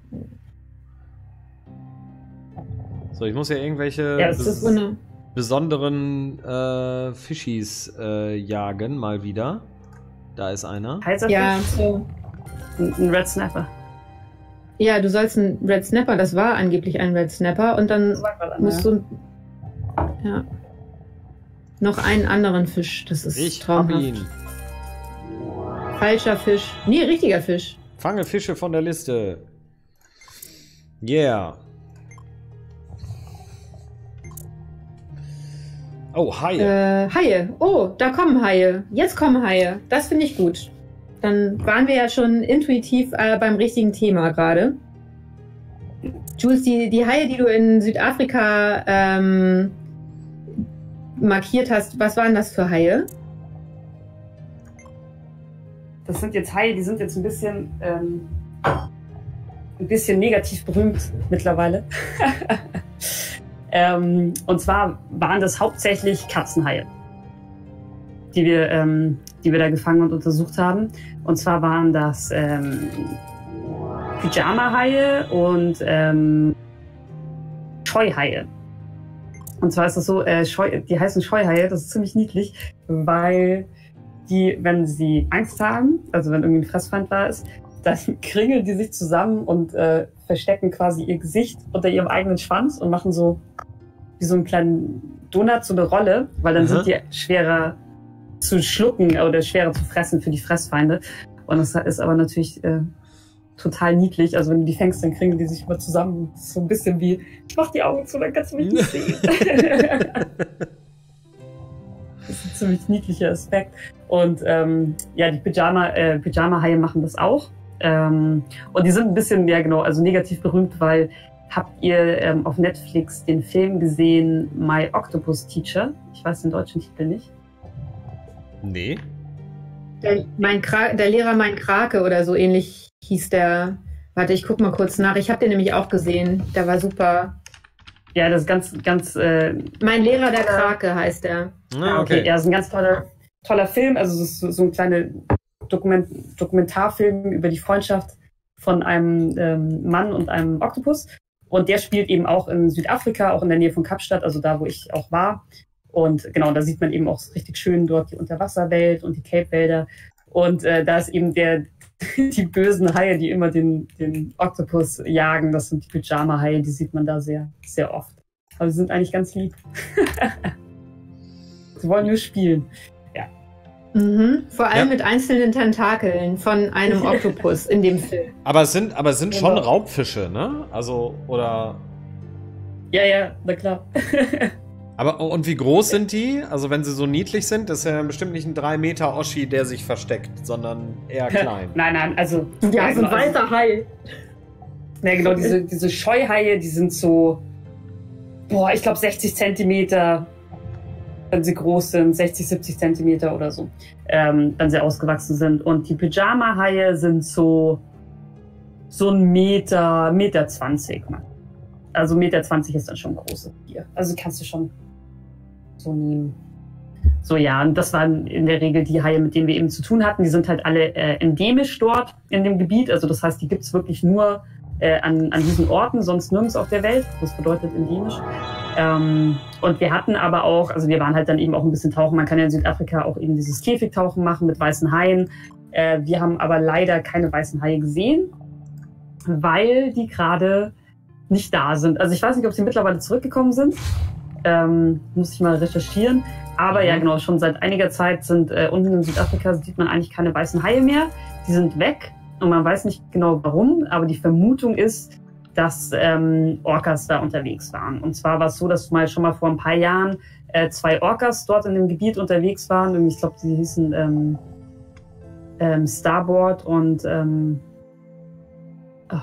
So, ich muss ja irgendwelche Ja, es bes ist Ohne. besonderen äh, Fischis äh, jagen, mal wieder. Da ist einer. Heißer Ja, Fisch? so. Ein, ein Red Snapper. Ja, du sollst einen Red Snapper, das war angeblich ein Red Snapper, und dann Das war gerade einer, musst du ja, noch einen anderen Fisch. Das ist Ich hab traumhaft. ihn. Falscher Fisch. Nee, richtiger Fisch. Fange Fische von der Liste. Yeah. Oh, Haie. Äh, Haie. Oh, da kommen Haie. Jetzt kommen Haie. Das finde ich gut. Dann waren wir ja schon intuitiv äh, beim richtigen Thema gerade. Jules, die, die Haie, die du in Südafrika ähm, markiert hast, was waren das für Haie? Das sind jetzt Haie, die sind jetzt ein bisschen, ähm, ein bisschen negativ berühmt mittlerweile. ähm, und zwar waren das hauptsächlich Katzenhaie, die wir, ähm, die wir da gefangen und untersucht haben. Und zwar waren das ähm, Pyjama-Haie und ähm, Scheuhaie. Und zwar ist das so, äh, Scheu, die heißen Scheuhaie, das ist ziemlich niedlich, weil die, wenn sie Angst haben, also wenn irgendwie ein Fressfeind da ist, dann kringeln die sich zusammen und äh, verstecken quasi ihr Gesicht unter ihrem eigenen Schwanz und machen so wie so einen kleinen Donut, so eine Rolle, weil dann Aha. sind die schwerer zu schlucken oder schwerer zu fressen für die Fressfeinde. Und das ist aber natürlich äh, total niedlich. Also wenn du die fängst, dann kringeln die sich immer zusammen. Das ist so ein bisschen wie, ich mach die Augen zu, dann kannst du mich nicht sehen. Das ist ein ziemlich niedlicher Aspekt. Und ähm, ja, die Pyjama, äh, Pyjama-Haie machen das auch. Ähm, und die sind ein bisschen, ja genau, also negativ berühmt, weil habt ihr ähm, auf Netflix den Film gesehen, My Octopus Teacher? Ich weiß den deutschen Titel nicht. Nee. Der, mein Kra der Lehrer mein Krake oder so ähnlich hieß der. Warte, ich guck mal kurz nach. Ich habe den nämlich auch gesehen. Der war super. Ja, das ist ganz, ganz... Äh, Mein Lehrer der Krake heißt der. Ah, okay. okay. Ja, das ist ein ganz toller, toller Film. Also es ist so, so ein kleiner Dokument, Dokumentarfilm über die Freundschaft von einem ähm, Mann und einem Oktopus. Und der spielt eben auch in Südafrika, auch in der Nähe von Kapstadt, also da, wo ich auch war. Und genau, da sieht man eben auch richtig schön dort die Unterwasserwelt und die Cape-Wälder. Und äh, da ist eben der, die bösen Haie, die immer den, den Oktopus jagen. Das sind die Pyjama-Haie, die sieht man da sehr, sehr oft. Aber sie sind eigentlich ganz lieb. Sie wollen nur spielen. Mhm. Vor allem Ja. mit einzelnen Tentakeln von einem Oktopus in dem Film. Aber es sind, aber es sind schon Genau. Raubfische, ne? Also, oder. Ja, ja, na klar. Aber und wie groß sind die? Also, wenn sie so niedlich sind, das ist ja bestimmt nicht ein drei Meter Oschi, der sich versteckt, sondern eher klein. Nein, nein, also... Ja, so ein genau, also, weißer Hai. ja, genau, diese, diese Scheuhaie, die sind so... Boah, ich glaube sechzig Zentimeter, wenn sie groß sind, sechzig, siebzig Zentimeter oder so, ähm, wenn sie ausgewachsen sind. Und die Pyjama-Haie sind so... so ein Meter, Meter zwanzig. Also Meter zwanzig ist dann schon große Tier. Also kannst du schon so nehmen. So, ja, und das waren in der Regel die Haie, mit denen wir eben zu tun hatten. Die sind halt alle äh, endemisch dort in dem Gebiet. Also das heißt, die gibt's wirklich nur äh, an, an diesen Orten, sonst nirgends auf der Welt. Das bedeutet endemisch. Ähm, und wir hatten aber auch, also wir waren halt dann eben auch ein bisschen tauchen. Man kann ja in Südafrika auch eben dieses Käfigtauchen machen mit weißen Haien. Äh, wir haben aber leider keine weißen Haie gesehen, weil die gerade nicht da sind. Also ich weiß nicht, ob sie mittlerweile zurückgekommen sind. Ähm, muss ich mal recherchieren. Aber Mhm. ja, genau, schon seit einiger Zeit sind äh, unten in Südafrika sieht man eigentlich keine weißen Haie mehr. Die sind weg und man weiß nicht genau warum, aber die Vermutung ist, dass ähm, Orcas da unterwegs waren. Und zwar war es so, dass mal schon mal vor ein paar Jahren äh, zwei Orcas dort in dem Gebiet unterwegs waren. Und ich glaube, die hießen ähm, ähm, Starboard und ähm, ach,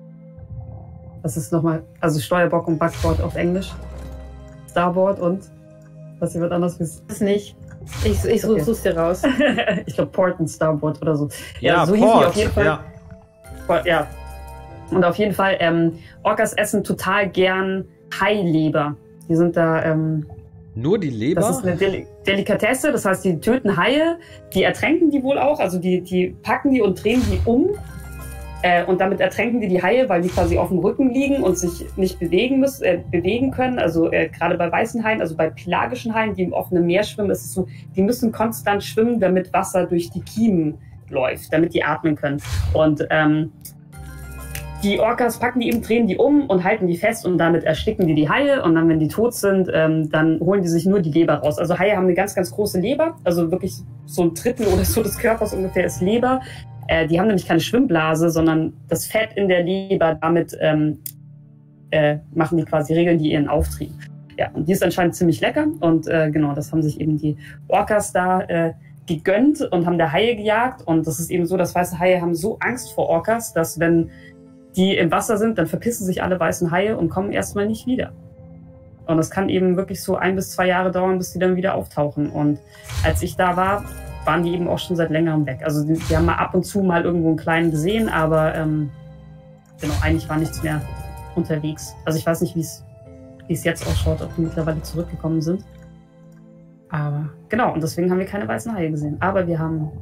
was ist nochmal? Also Steuerbock und Backboard auf Englisch. Starboard und was wird anders wissen? Das nicht. Ich, ich Okay. such's dir raus. Ich glaube Port und Starboard oder so. Ja, so hießen die Port. auf jeden Fall. Ja. Port, ja. Und auf jeden Fall, ähm, Orcas essen total gern Haileber. Die sind da, ähm, Nur die Leber? das ist eine Deli Delikatesse, das heißt, die töten Haie, die ertränken die wohl auch, also die, die packen die und drehen die um Äh, und damit ertränken die die Haie, weil die quasi auf dem Rücken liegen und sich nicht bewegen müssen, äh, bewegen können. Also äh, gerade bei weißen Haien, also bei pelagischen Haien, die im offenen Meer schwimmen, ist es so, die müssen konstant schwimmen, damit Wasser durch die Kiemen läuft, damit die atmen können. Und ähm, die Orcas packen die eben, drehen die um und halten die fest und damit ersticken die die Haie. Und dann, wenn die tot sind, ähm, dann holen die sich nur die Leber raus. Also Haie haben eine ganz, ganz große Leber. Also wirklich so ein Drittel oder so des Körpers ungefähr ist Leber. Äh, die haben nämlich keine Schwimmblase, sondern das Fett in der Leber. Damit ähm, äh, machen die quasi, regeln die ihren Auftrieb. Ja, und die ist anscheinend ziemlich lecker. Und äh, genau, das haben sich eben die Orcas da äh, gegönnt und haben da Haie gejagt. Und das ist eben so, dass weiße Haie haben so Angst vor Orcas, dass wenn die im Wasser sind, dann verpissen sich alle weißen Haie und kommen erstmal nicht wieder. Und das kann eben wirklich so ein bis zwei Jahre dauern, bis die dann wieder auftauchen. Und als ich da war, waren die eben auch schon seit längerem weg. Also die, die haben mal ab und zu mal irgendwo einen kleinen gesehen, aber ähm, genau, eigentlich war nichts mehr unterwegs. Also ich weiß nicht, wie es wie es jetzt ausschaut, ob die mittlerweile zurückgekommen sind. Aber genau, und deswegen haben wir keine weißen Haie gesehen. Aber wir haben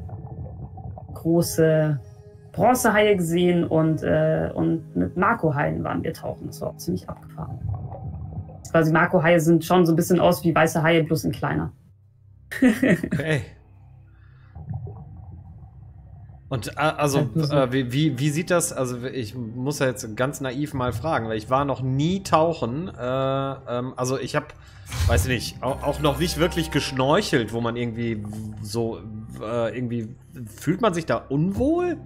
große Bronzehaie gesehen und, äh, und mit Mako-Haien waren wir tauchen. Das war auch ziemlich abgefahren. Quasi Mako-Haie sind schon so ein bisschen aus wie weiße Haie, bloß in kleiner. Okay. Und äh, also, äh, wie, wie, wie sieht das, also ich muss ja jetzt ganz naiv mal fragen, weil ich war noch nie tauchen. Äh, ähm, also ich habe, weiß ich nicht, auch, auch noch nicht wirklich geschnorchelt, wo man irgendwie so, äh, irgendwie, fühlt man sich da unwohl?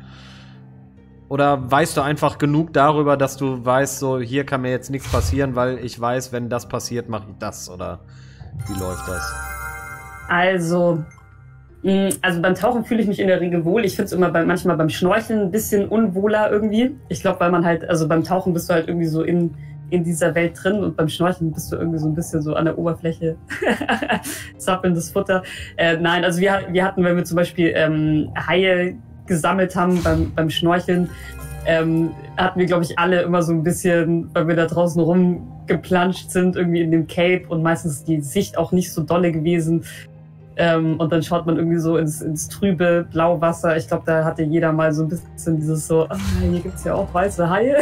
Oder weißt du einfach genug darüber, dass du weißt, so hier kann mir jetzt nichts passieren, weil ich weiß, wenn das passiert, mache ich das? Oder wie läuft das? Also, mh, also beim Tauchen fühle ich mich in der Regel wohl. Ich finde es immer bei, manchmal beim Schnorcheln ein bisschen unwohler irgendwie. Ich glaube, weil man halt, also beim Tauchen bist du halt irgendwie so in, in dieser Welt drin und beim Schnorcheln bist du irgendwie so ein bisschen so an der Oberfläche zappelndes Futter. Äh, nein, also wir, wir hatten, wenn wir zum Beispiel ähm, Haie gesammelt haben beim, beim Schnorcheln, ähm, hatten wir, glaube ich, alle immer so ein bisschen, weil wir da draußen rumgeplanscht sind, irgendwie in dem Cape und meistens die Sicht auch nicht so dolle gewesen. Ähm, und dann schaut man irgendwie so ins, ins trübe Blauwasser. Ich glaube, da hatte jeder mal so ein bisschen dieses so, ah, hier gibt's ja auch weiße Haie.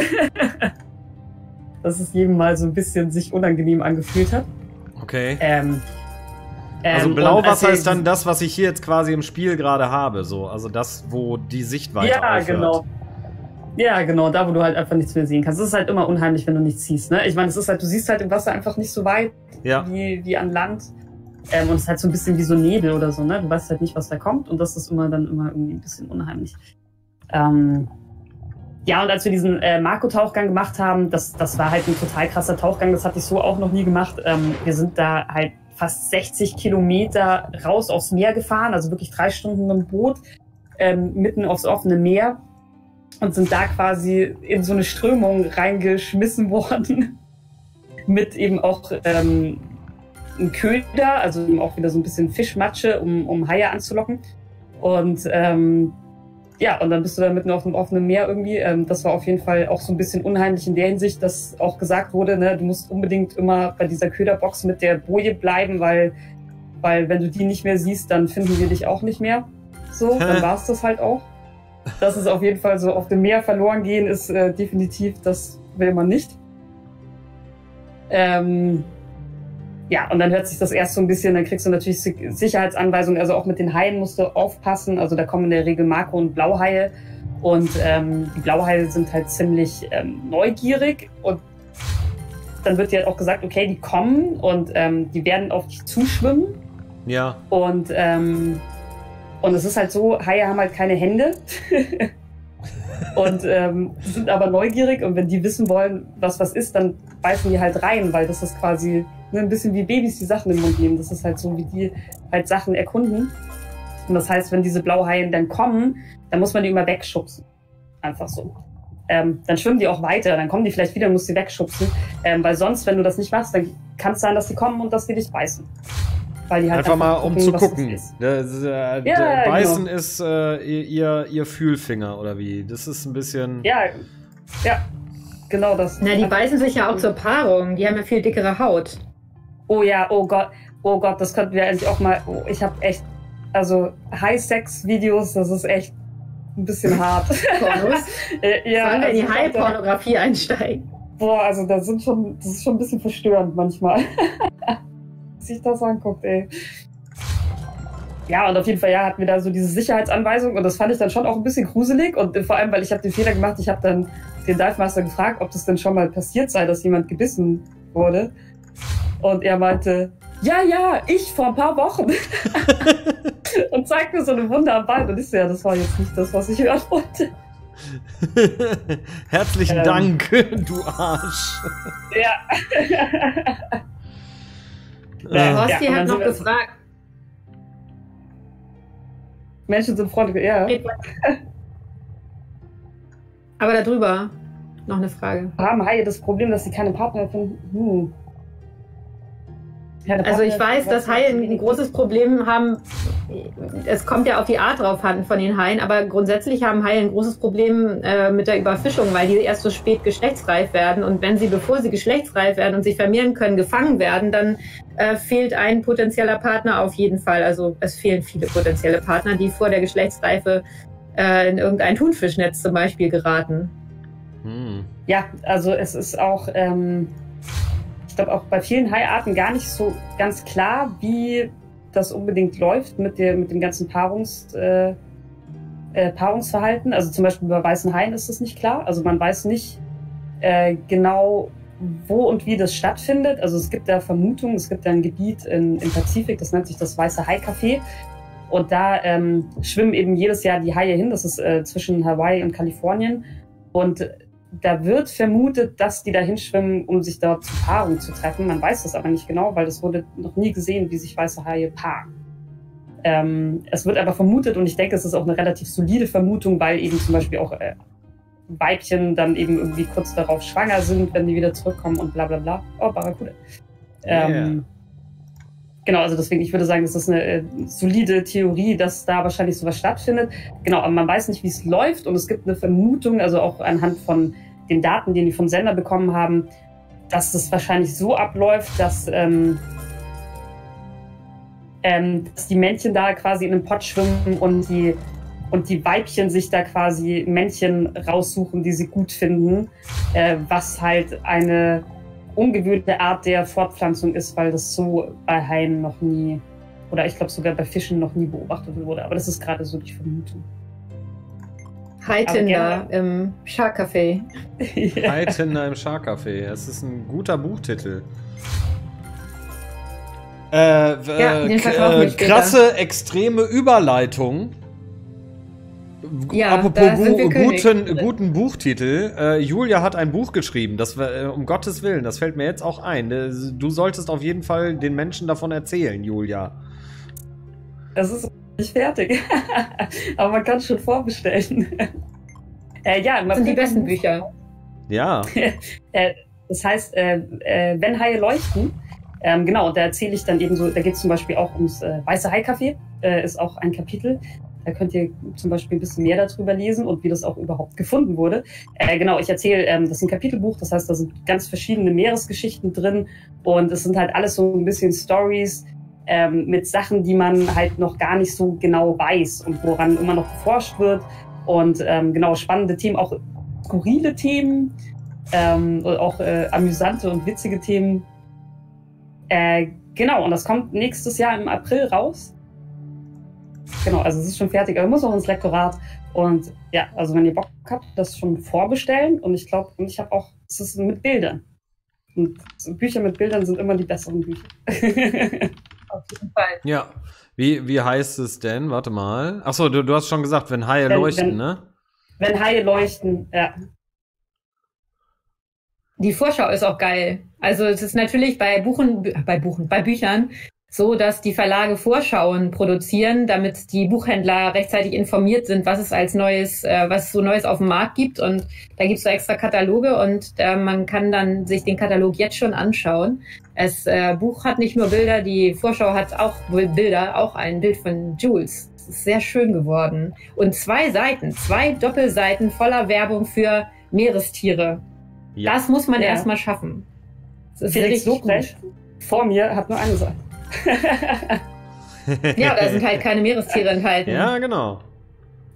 Dass es jedem mal so ein bisschen sich unangenehm angefühlt hat. Okay. Ähm, Also ähm, Blauwasser als ist dann das, was ich hier jetzt quasi im Spiel gerade habe, so. Also das, wo die Sichtweite ja, aufhört. Genau. Ja, genau, da wo du halt einfach nichts mehr sehen kannst. Es ist halt immer unheimlich, wenn du nichts siehst, ne? Ich meine, es ist halt, du siehst halt im Wasser einfach nicht so weit ja. wie, wie an Land. Ähm, und es ist halt so ein bisschen wie so Nebel oder so, ne? Du weißt halt nicht, was da kommt und das ist immer dann immer irgendwie ein bisschen unheimlich. Ähm, ja, und als wir diesen äh, Mako-Tauchgang gemacht haben, das, das war halt ein total krasser Tauchgang, das hatte ich so auch noch nie gemacht. Ähm, wir sind da halt fast sechzig Kilometer raus aufs Meer gefahren, also wirklich drei Stunden mit dem Boot, ähm, mitten aufs offene Meer und sind da quasi in so eine Strömung reingeschmissen worden mit eben auch ähm, einem Köder, also eben auch wieder so ein bisschen Fischmatsche, um, um Haie anzulocken. Und ähm, ja, und dann bist du da mitten auf dem offenen Meer irgendwie. Ähm, das war auf jeden Fall auch so ein bisschen unheimlich in der Hinsicht, dass auch gesagt wurde, ne, du musst unbedingt immer bei dieser Köderbox mit der Boje bleiben, weil, weil wenn du die nicht mehr siehst, dann finden wir dich auch nicht mehr. So, dann war es das halt auch. Das ist auf jeden Fall so, auf dem Meer verloren gehen ist äh, definitiv, das will man nicht. Ähm, ja, und dann hört sich das erst so ein bisschen, dann kriegst du natürlich Sicherheitsanweisungen, also auch mit den Haien musst du aufpassen, also da kommen in der Regel Mako- und Blauhaie und ähm, die Blauhaie sind halt ziemlich ähm, neugierig und dann wird dir halt auch gesagt, okay, die kommen und ähm, die werden auf dich zuschwimmen. Ja. Und, ähm, und es ist halt so, Haie haben halt keine Hände und ähm, sind aber neugierig und wenn die wissen wollen, was was ist, dann beißen die halt rein, weil das ist quasi ne, ein bisschen wie Babys, die Sachen im Mund nehmen. Das ist halt so, wie die halt Sachen erkunden. Und das heißt, wenn diese Blauhaien dann kommen, dann muss man die immer wegschubsen. Einfach so. Ähm, dann schwimmen die auch weiter, dann kommen die vielleicht wieder und musst die wegschubsen. Ähm, weil sonst, wenn du das nicht machst, dann kann es sein, dass die kommen und dass die dich beißen. Weil die halt einfach, einfach mal, gucken, um zu was gucken. Ist. Das, äh, Ja, Beißen genau. ist äh, ihr, ihr Fühlfinger, oder wie? Das ist ein bisschen... Ja, ja, genau das. Na, die beißen sich ja auch zur Paarung. Die haben ja viel dickere Haut. Oh ja, oh Gott, oh Gott, das könnten wir endlich auch mal... Oh, ich habe echt... Also High-Sex-Videos, das ist echt ein bisschen hart. Pornos? äh, ja, Sollen wir in die also, High-Pornografie einsteigen? Boah, also das sind schon, das ist schon ein bisschen verstörend manchmal. Sich das anguckt, ey. Ja, und auf jeden Fall, ja, hatten wir da so diese Sicherheitsanweisung und das fand ich dann schon auch ein bisschen gruselig und vor allem, weil ich habe den Fehler gemacht, ich habe dann den Dive Master gefragt, ob das denn schon mal passiert sei, dass jemand gebissen wurde. Und er meinte, ja, ja, ich vor ein paar Wochen. Und zeigt mir so eine Wunde am Bein und ich so, ja, das war jetzt nicht das, was ich hören wollte. Herzlichen Ähm. Dank, du Arsch. Ja. Der Äh, Horsti ja, und hat dann noch sind wir- gefragt. Menschen sind Freunde, ja. Aber darüber noch eine Frage. Haben Haie das Problem, dass sie keine Partner finden? Hm. Ja, der Also ich Partner- weiß, dass Haie ein großes Problem haben. Es kommt ja auf die Art drauf an von den Haien, aber grundsätzlich haben Haie ein großes Problem äh, mit der Überfischung, weil die erst so spät geschlechtsreif werden. Und wenn sie, bevor sie geschlechtsreif werden und sich vermehren können, gefangen werden, dann äh, fehlt ein potenzieller Partner auf jeden Fall. Also es fehlen viele potenzielle Partner, die vor der Geschlechtsreife äh, in irgendein Thunfischnetz zum Beispiel geraten. Hm. Ja, also es ist auch, ähm, ich glaube auch bei vielen Haiarten gar nicht so ganz klar, wie das unbedingt läuft mit, der, mit dem ganzen Paarungs, äh, äh, Paarungsverhalten. Also zum Beispiel bei weißen Haien ist das nicht klar. Also man weiß nicht äh, genau, wo und wie das stattfindet. Also es gibt da Vermutungen, es gibt da ein Gebiet in, im Pazifik, das nennt sich das Weiße Hai-Café. Und da ähm, schwimmen eben jedes Jahr die Haie hin. Das ist äh, zwischen Hawaii und Kalifornien. Und da wird vermutet, dass die da hinschwimmen, um sich dort zur Paarung zu treffen. Man weiß das aber nicht genau, weil es wurde noch nie gesehen, wie sich weiße Haie paaren. Ähm, es wird aber vermutet, und ich denke, es ist auch eine relativ solide Vermutung, weil eben zum Beispiel auch äh, Weibchen dann eben irgendwie kurz darauf schwanger sind, wenn die wieder zurückkommen und bla bla bla. Oh, Barracuda. Ähm, Yeah. Genau, also deswegen, ich würde sagen, das ist eine äh, solide Theorie, dass da wahrscheinlich sowas stattfindet. Genau, aber man weiß nicht, wie es läuft und es gibt eine Vermutung, also auch anhand von den Daten, die die vom Sender bekommen haben, dass das wahrscheinlich so abläuft, dass, ähm, ähm, dass die Männchen da quasi in einem Pott schwimmen und die, und die Weibchen sich da quasi Männchen raussuchen, die sie gut finden, äh, was halt eine ungewöhnliche Art der Fortpflanzung ist, weil das so bei Haien noch nie, oder ich glaube sogar bei Fischen noch nie beobachtet wurde. Aber das ist gerade so die Vermutung. Hai-Tinder im Shark Café. Ja. Hai-Tinder im Shark Café. Es ist ein guter Buchtitel. Äh, w- Ja, den äh, verkaufen wir äh, später. krasse, extreme Überleitung. Ja, Apropos da sind wir gu König. guten, guten Buchtitel. Äh, Julia hat ein Buch geschrieben. Das, äh, um Gottes Willen, das fällt mir jetzt auch ein. Äh, Du solltest auf jeden Fall den Menschen davon erzählen, Julia. Das ist nicht fertig. Aber man kann es schon vorbestellen. äh, ja, Das sind die besten Bücher. Ja. Äh, das heißt, äh, äh, wenn Haie leuchten, ähm, genau, da erzähle ich dann eben so, da geht es zum Beispiel auch ums äh, Weiße Hai-Café, äh, ist auch ein Kapitel. Da könnt ihr zum Beispiel ein bisschen mehr darüber lesen und wie das auch überhaupt gefunden wurde. Äh, genau, ich erzähle, ähm, das ist ein Kapitelbuch, das heißt, da sind ganz verschiedene Meeresgeschichten drin und es sind halt alles so ein bisschen Stories ähm, mit Sachen, die man halt noch gar nicht so genau weiß und woran immer noch geforscht wird. Und ähm, genau, spannende Themen, auch skurrile Themen, ähm, und auch äh, amüsante und witzige Themen. Äh, genau, und das kommt nächstes Jahr im April raus. Genau, also es ist schon fertig, aber muss noch ins Lektorat. Und ja, also wenn ihr Bock habt, das schon vorbestellen. Und ich glaube, und ich habe auch, es ist mit Bildern. Und so Bücher mit Bildern sind immer die besseren Bücher. Auf jeden Fall. Ja. Wie, wie heißt es denn? Warte mal. Achso, du, du hast schon gesagt, wenn Haie Wenn- leuchten, wenn- ne? Wenn Haie leuchten, ja. Die Vorschau ist auch geil. Also es ist natürlich bei Buchen, bei Buchen, bei Büchern so, dass die Verlage Vorschauen produzieren, damit die Buchhändler rechtzeitig informiert sind, was es als Neues, äh, was es so Neues auf dem Markt gibt. Und da gibt's so extra Kataloge und äh, man kann dann sich den Katalog jetzt schon anschauen. Das äh, Buch hat nicht nur Bilder, die Vorschau hat auch Bilder, auch ein Bild von Jules. Es ist sehr schön geworden. Und zwei Seiten, zwei Doppelseiten voller Werbung für Meerestiere. Ja. Das muss man Ja. erstmal schaffen. Das ist Felix richtig Lobrecht vor mir hat nur eine Seite. gut. Ja, da sind halt keine Meerestiere enthalten. Ja, genau.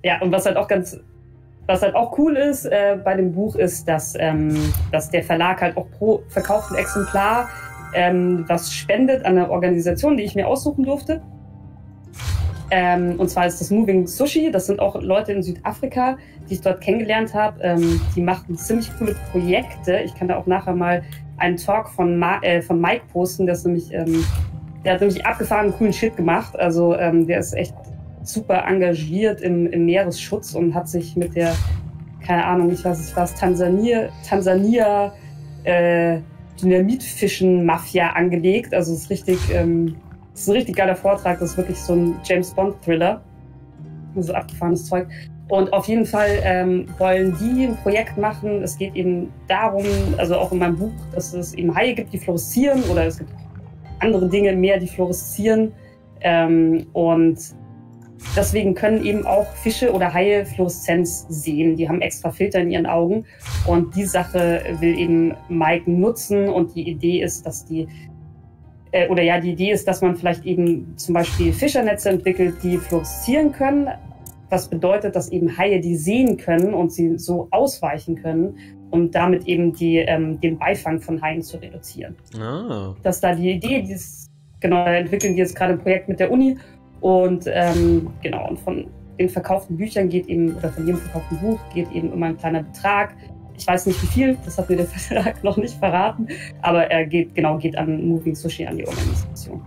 ja, und was halt auch ganz, was halt auch cool ist äh, bei dem Buch ist, dass, ähm, dass der Verlag halt auch pro verkauften Exemplar ähm, was spendet an eine Organisation, die ich mir aussuchen durfte. Ähm, und zwar ist das Moving Sushi. Das sind auch Leute in Südafrika, die ich dort kennengelernt habe. Ähm, die machen ziemlich coole Projekte. Ich kann da auch nachher mal einen Talk von, Ma äh, von Mike posten. Der, ist nämlich, ähm, der hat nämlich abgefahrenen, coolen Shit gemacht. Also ähm, der ist echt super engagiert im, im Meeresschutz und hat sich mit der, keine Ahnung, ich weiß nicht was, Tansania, Tansania äh, Dynamitfischen-Mafia angelegt. Also es ist richtig... Ähm, Das ist ein richtig geiler Vortrag, das ist wirklich so ein James-Bond-Thriller. So abgefahrenes Zeug. Und auf jeden Fall ähm, wollen die ein Projekt machen. Es geht eben darum, also auch in meinem Buch, dass es eben Haie gibt, die fluoreszieren, oder es gibt andere Dinge mehr, die fluoreszieren. Ähm, und deswegen können eben auch Fische oder Haie Fluoreszenz sehen. Die haben extra Filter in ihren Augen. Und die Sache will eben Mike nutzen. Und die Idee ist, dass die Oder ja, die Idee ist, dass man vielleicht eben zum Beispiel Fischernetze entwickelt, die fluoreszieren können. Was bedeutet, dass eben Haie die sehen können und sie so ausweichen können, um damit eben die, ähm, den Beifang von Haien zu reduzieren. Ah. Das ist da die Idee, dieses, genau, da entwickeln die jetzt gerade ein Projekt mit der Uni. Und ähm, genau, und von den verkauften Büchern geht eben, oder von jedem verkauften Buch geht eben immer ein kleiner Betrag. Ich weiß nicht wie viel, das hat mir der Verlag noch nicht verraten, aber er geht, genau, geht an Moving Sushi, an die Organisation.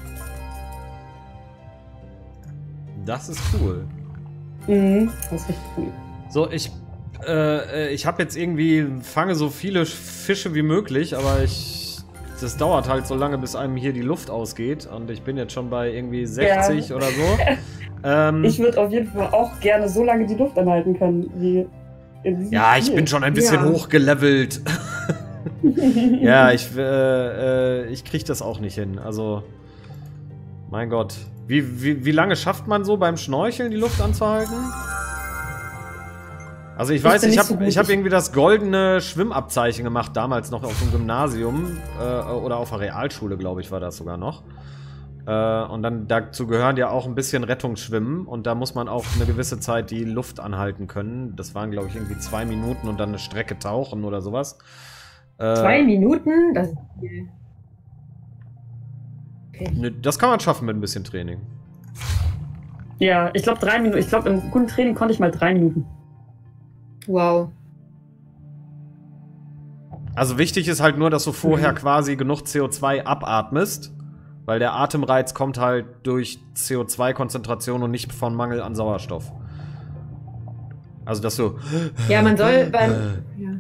Das ist cool. Mhm, das ist richtig cool. So, ich, äh, ich habe jetzt irgendwie, fange so viele Fische wie möglich, aber ich, das dauert halt so lange, bis einem hier die Luft ausgeht und ich bin jetzt schon bei irgendwie sechzig ja. oder so. ähm, ich würde auf jeden Fall auch gerne so lange die Luft anhalten können, wie... Ja, ich bin schon ein bisschen ja. hochgelevelt. ja, ich, äh, äh, ich krieg das auch nicht hin. Also, mein Gott. Wie, wie, wie lange schafft man so beim Schnorcheln, die Luft anzuhalten? Also ich weiß, ich, ich habe so ich hab irgendwie das goldene Schwimmabzeichen gemacht, damals noch auf dem Gymnasium. Äh, oder auf der Realschule, glaube ich, war das sogar noch. Und dann dazu gehören ja auch ein bisschen Rettungsschwimmen und da muss man auch eine gewisse Zeit die Luft anhalten können. Das waren, glaube ich, irgendwie zwei Minuten und dann eine Strecke tauchen oder sowas. Zwei äh, Minuten? Das ist viel. Okay. Ne, das kann man schaffen mit ein bisschen Training. Ja, ich glaube drei Minuten. Ich glaube, im guten Training konnte ich mal drei Minuten. Wow. Also wichtig ist halt nur, dass du vorher mhm. quasi genug C O zwei abatmest. Weil der Atemreiz kommt halt durch C O zwei Konzentration und nicht von Mangel an Sauerstoff. Also, dass du... Ja, man soll beim... Ja.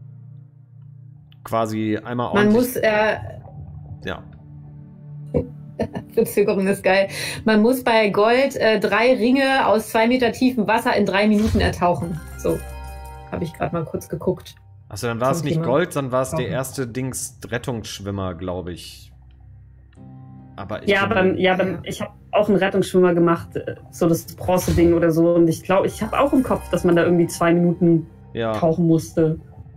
Quasi einmal ordentlich... Man muss... Äh, ja. Verzögerung ist geil. Man muss bei Gold äh, drei Ringe aus zwei Meter tiefem Wasser in drei Minuten ertauchen. So. Habe ich gerade mal kurz geguckt. Achso, dann war es nicht Gold, dann war es der erste Dings Rettungsschwimmer, glaube ich. Aber ich ja, aber, ja, aber ich habe auch einen Rettungsschwimmer gemacht, so das Bronze-Ding oder so. Und ich glaube, ich habe auch im Kopf, dass man da irgendwie zwei Minuten ja. tauchen musste.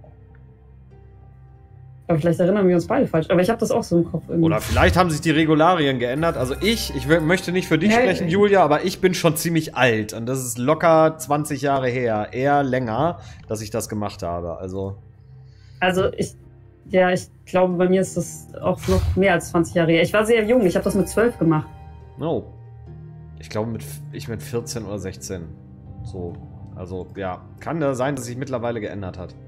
Aber vielleicht erinnern wir uns beide falsch. Aber ich habe das auch so im Kopf. Irgendwie. Oder vielleicht haben sich die Regularien geändert. Also ich, ich möchte nicht für dich ja, sprechen, Julia, aber ich bin schon ziemlich alt. Und das ist locker zwanzig Jahre her. Eher länger, dass ich das gemacht habe. Also, also ich... Ja, ich glaube, bei mir ist das auch noch mehr als zwanzig Jahre her. Ich war sehr jung, ich habe das mit zwölf gemacht. No. Ich glaube, mit, ich mit vierzehn oder sechzehn. So. Also, ja. Kann da sein, dass sich mittlerweile geändert hat.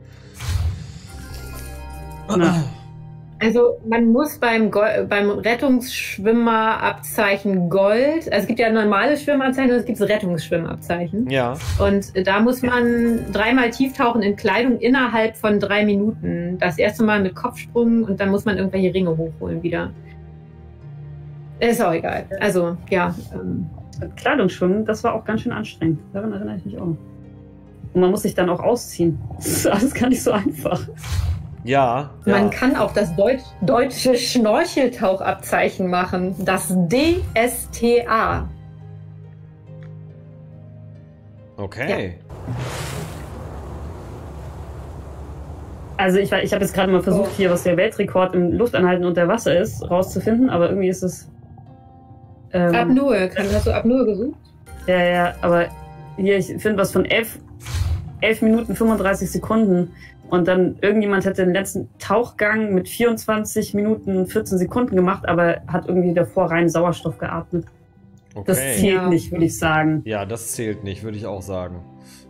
Na. Also, man muss beim, Go- beim Rettungsschwimmerabzeichen Gold, also es gibt ja normale Schwimmabzeichen und es gibt Rettungsschwimmabzeichen. Ja. Und da muss man dreimal tieftauchen in Kleidung innerhalb von drei Minuten. Das erste Mal mit Kopfsprung und dann muss man irgendwelche Ringe hochholen wieder. Ist auch egal. Also, ja. Ähm. Kleidungsschwimmen, das war auch ganz schön anstrengend. Daran erinnere ich mich auch. Und man muss sich dann auch ausziehen. Das ist alles gar nicht so einfach. Ja, ja. Man kann auch das Deut- deutsche Schnorcheltauchabzeichen machen. Das D S T A. Okay. Ja. Also ich, ich habe jetzt gerade mal versucht, hier, was der Weltrekord im Luftanhalten unter Wasser ist, rauszufinden, aber irgendwie ist es... Ähm, Apnoe. Hast du Apnoe gesucht? Ja, ja, aber hier, ich finde was von elf, elf Minuten fünfunddreißig Sekunden. Und dann irgendjemand hätte den letzten Tauchgang mit vierundzwanzig Minuten vierzehn Sekunden gemacht, aber hat irgendwie davor rein Sauerstoff geatmet. Okay. Das zählt Ja. nicht, würde ich sagen. Ja, das zählt nicht, würde ich auch sagen.